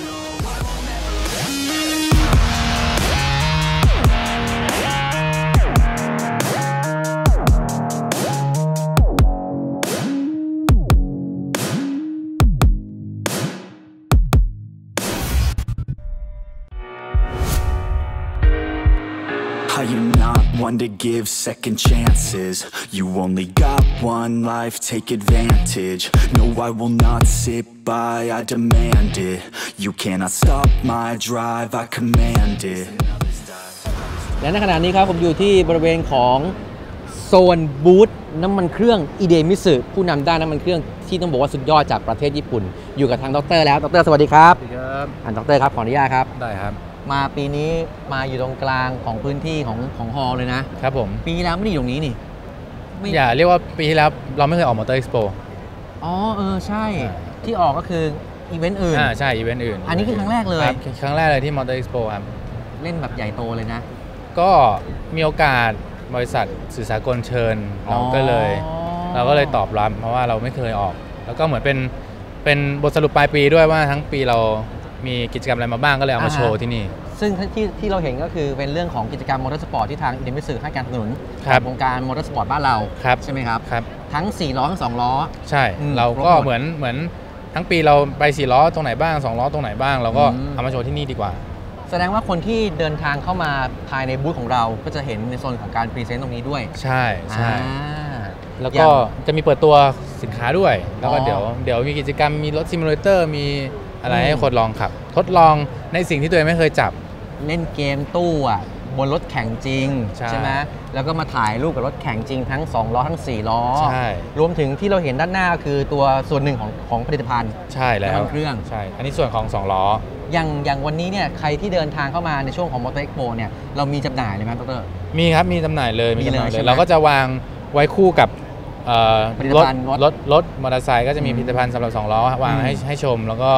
I am not one to give second chances. You only got one life, take advantage. No, I will not sit by, I demand it. You cannot stop my drive, I command it. และในขณะนี้ครับผมอยู่ที่บริเวณของโซนบูธน้ำมันเครื่องอิเดมิสึผู้นำด้านน้ำมันเครื่องที่ต้องบอกว่าสุดยอดจากประเทศญี่ปุ่นอยู่กับทางดร.แล้วดร.สวัสดีครับสวัสดีครับดร.ครับขออนุญาตครับได้ครับมาปีนี้มาอยู่ตรงกลางของพื้นที่ของฮอลเลยนะครับผมปีที่แล้วไม่ได้อยู่ตรงนี้นี่อย่าเรียกว่าปีที่แล้วเราไม่เคยออกมอเตอร์เอ็กซ์โปอ๋อใช่ที่ออกก็คืออีเวนต์อื่นใช่อีเวนต์อื่นอันนี้คือครั้งแรกเลยครั้งแรกเลยที่มอเตอร์เอ็กซ์โปครับเล่นแบบใหญ่โตเลยนะก็มีโอกาสบริษัทสื่อสากลเชิญเราก็เลยตอบรับเพราะว่าเราไม่เคยออกแล้วก็เหมือนเป็นบทสรุปปลายปีด้วยว่าทั้งปีเรามีกิจกรรมอะไรมาบ้างก็เลยเอามาโชว์ที่นี่ซึ่งที่เราเห็นก็คือเป็นเรื่องของกิจกรรมมอเตอร์สปอร์ตที่ทางอินเดมิสึให้การสนับสนุนวงการมอเตอร์สปอร์ตบ้านเราใช่ไหมครับทั้ง4ล้อทั้ง2ล้อใช่เราก็เหมือนทั้งปีเราไป4ล้อตรงไหนบ้าง2ล้อตรงไหนบ้างเราก็เอามาโชว์ที่นี่ดีกว่าแสดงว่าคนที่เดินทางเข้ามาภายในบูธของเราก็จะเห็นในโซนของการพรีเซนต์ตรงนี้ด้วยใช่แล้วก็จะมีเปิดตัวสินค้าด้วยแล้วก็เดี๋ยวมีกิจกรรมมีรถซิมูเลเตอร์มีอะไรให้คนลองขับทดลองในสิ่งที่ตัวเองไม่เคยจับเล่นเกมตู้บนรถแข่งจริงใช่ไหมแล้วก็มาถ่ายรูปกับรถแข่งจริงทั้ง2ล้อทั้ง4ล้อใช่รวมถึงที่เราเห็นด้านหน้าคือตัวส่วนหนึ่งของผลิตภัณฑ์ใช่แล้วเครื่องใช่อันนี้ส่วนของ2ล้ออย่างวันนี้เนี่ยใครที่เดินทางเข้ามาในช่วงของมอเตอร์เอ็กซ์โปเนี่ยเรามีจำหน่ายเลยไหมดร.มีครับมีจำหน่ายเลยเราก็จะวางไว้คู่กับรถมอเตอร์ไซค์ก็จะมีผลิตภัณฑ์สำหรับ2ล้อวางให้ชมแล้วก็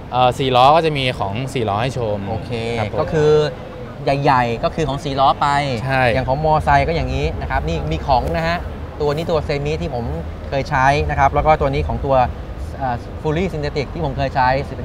4ล้อก็จะมีของ4ล้อให้ชมโอเคก็คือใหญ่ๆก็คือของ4ล้อไปอย่างของมอไซค์ก็อย่างนี้นะครับนี่มีของนะฮะตัวนี้ตัวเซมิที่ผมเคยใช้นะครับแล้วก็ตัวนี้ของตัวfully synthetic ที่ผมเคยใช้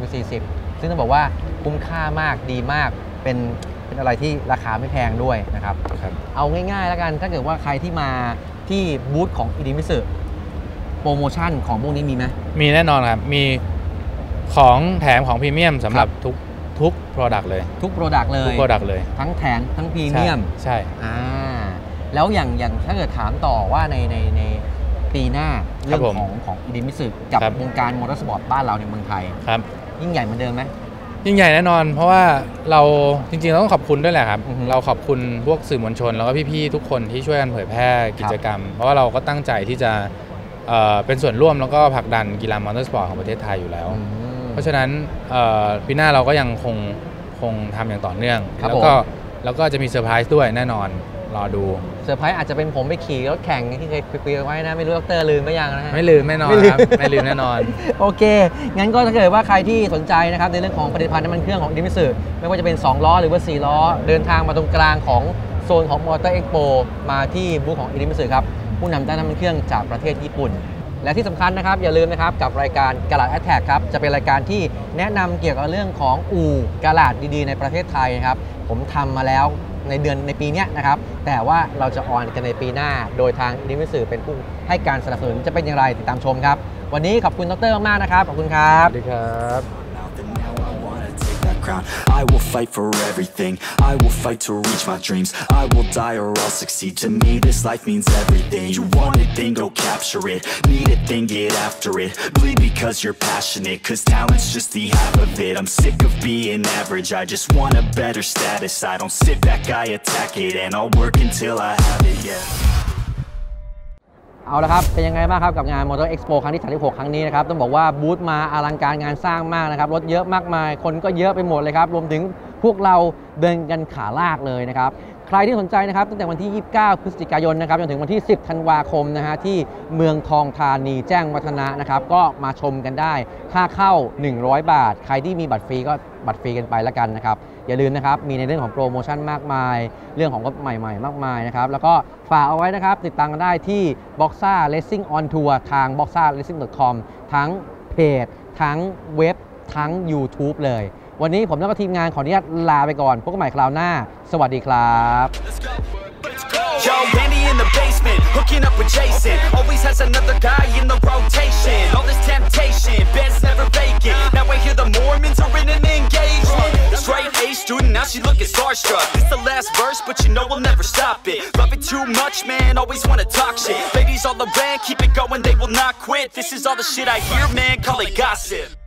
1040ซึ่งต้องบอกว่าคุ้มค่ามากดีมากเป็นอะไรที่ราคาไม่แพงด้วยนะครับเอาง่ายๆแล้วกันถ้าเกิดว่าใครที่มาที่บูธของอิเดมิสึโปรโมชั่นของพวกนี้มีไหมมีแน่นอนครับมีของแถมของพรีเมียมสำหรับทุก Product เลยทุก Product เลยทั้งแถมทั้งพรีเมียมใช่แล้วอย่างถ้าเกิดถามต่อว่าในปีหน้าเรื่องของอิดิมิสึกับวงการมอเตอร์สปอร์ตบ้านเราในเมืองไทยครับยิ่งใหญ่เหมือนเดิมไหมยิ่งใหญ่แน่นอนเพราะว่าเราจริงๆเราต้องขอบคุณด้วยแหละครับเราขอบคุณพวกสื่อมวลชนแล้วก็พี่ๆทุกคนที่ช่วยกันเผยแพร่กิจกรรมเพราะว่าเราก็ตั้งใจที่จะเป็นส่วนร่วมแล้วก็ผลักดันกีฬามอเตอร์สปอร์ตของประเทศไทยอยู่แล้วเพราะฉะนั้นปีหน้าเราก็ยังคงทำอย่างต่อเนื่องแล้วก็จะมีเซอร์ไพรส์ด้วยแน่นอนรอดูเซอร์ไพรส์อาจจะเป็นผมไปขี่รถแข่งที่เคยคุยไว้นะไม่รู้ดร.ลืมไม่ยังนะฮะไม่ลืมแน่นอนครับไม่ลืมแน่นอนโอเคงั้นก็ถ้าเกิดว่าใครที่สนใจนะครับในเรื่องของผลิตภัณฑ์น้ำมันเครื่องของอิดิมิสึไม่ว่าจะเป็น2ล้อหรือว่า4ล้อเดินทางมาตรงกลางของโซนของมอเตอร์เอ็กโปมาที่บูธของอิดิมิสึครับผู้นำด้านน้ำมันเครื่องจากประเทศญี่ปุ่นและที่สำคัญนะครับอย่าลืมนะครับกับรายการกาลาดแอทแทกครับจะเป็นรายการที่แนะนำเกี่ยวกับเรื่องของอู่กาลาดดีๆในประเทศไทยนะครับผมทำมาแล้วในปีนี้นะครับแต่ว่าเราจะออนกันในปีหน้าโดยทางอิดิมิสึเป็นผู้ให้การสนับสนุนจะเป็นอย่างไรติดตามชมครับวันนี้ขอบคุณดร.มากๆนะครับขอบคุณครับสวัสดีครับ I will fight for everything. I will fight to reach my dreams. I will die or I'll succeed. To me, this life means everything. You want it, then go capture it. Need it, then get after it. Bleed because you're passionate. Cause talent's just the half of it. I'm sick of being average. I just want a better status. I don't sit back, I attack it. And I'll work until I have it, yeah. เอาละครับเป็นยังไงบ้างครับกับงาน Motor Expo ครั้งที่36ครั้งนี้นะครับต้องบอกว่าบูธมาอลังการงานสร้างมากนะครับรถเยอะมากมายคนก็เยอะไปหมดเลยครับรวมถึงพวกเราเดินกันขาลากเลยนะครับใครที่สนใจนะครับตั้งแต่วันที่29พฤศจิกายนนะครับจนถึงวันที่10ธันวาคมนะฮะที่เมืองทองธานีแจ้งวัฒนะนะครับก็มาชมกันได้ค่าเข้า100บาทใครที่มีบัตรฟรีก็บัตรฟรีกันไปแล้วกันนะครับอย่าลืมนะครับมีในเรื่องของโปรโมชั่นมากมายเรื่องของรถใหม่ๆมากมายนะครับแล้วก็ฝากเอาไว้นะครับติดตามกันได้ที่ Boxa Racing on Tour ทาง boxaracing.com ทั้งเพจทั้งเว็บทั้ง YouTube เลยวันนี้ผมและก็ทีมงานขออนุญาตลาไปก่อนพบกันใหม่คราวหน้าสวัสดีครับ Yo, Randy in the basement, hooking up with Jason. Always has another guy in the rotation. All this temptation, bed's never vacant. Now I hear the Mormons are in an engagement. Straight A student, now she looking starstruck. This the last verse, but you know we'll never stop it. Love it too much, man, always wanna talk shit. Ladies all around, keep it going, they will not quit. This is all the shit I hear, man, call it gossip.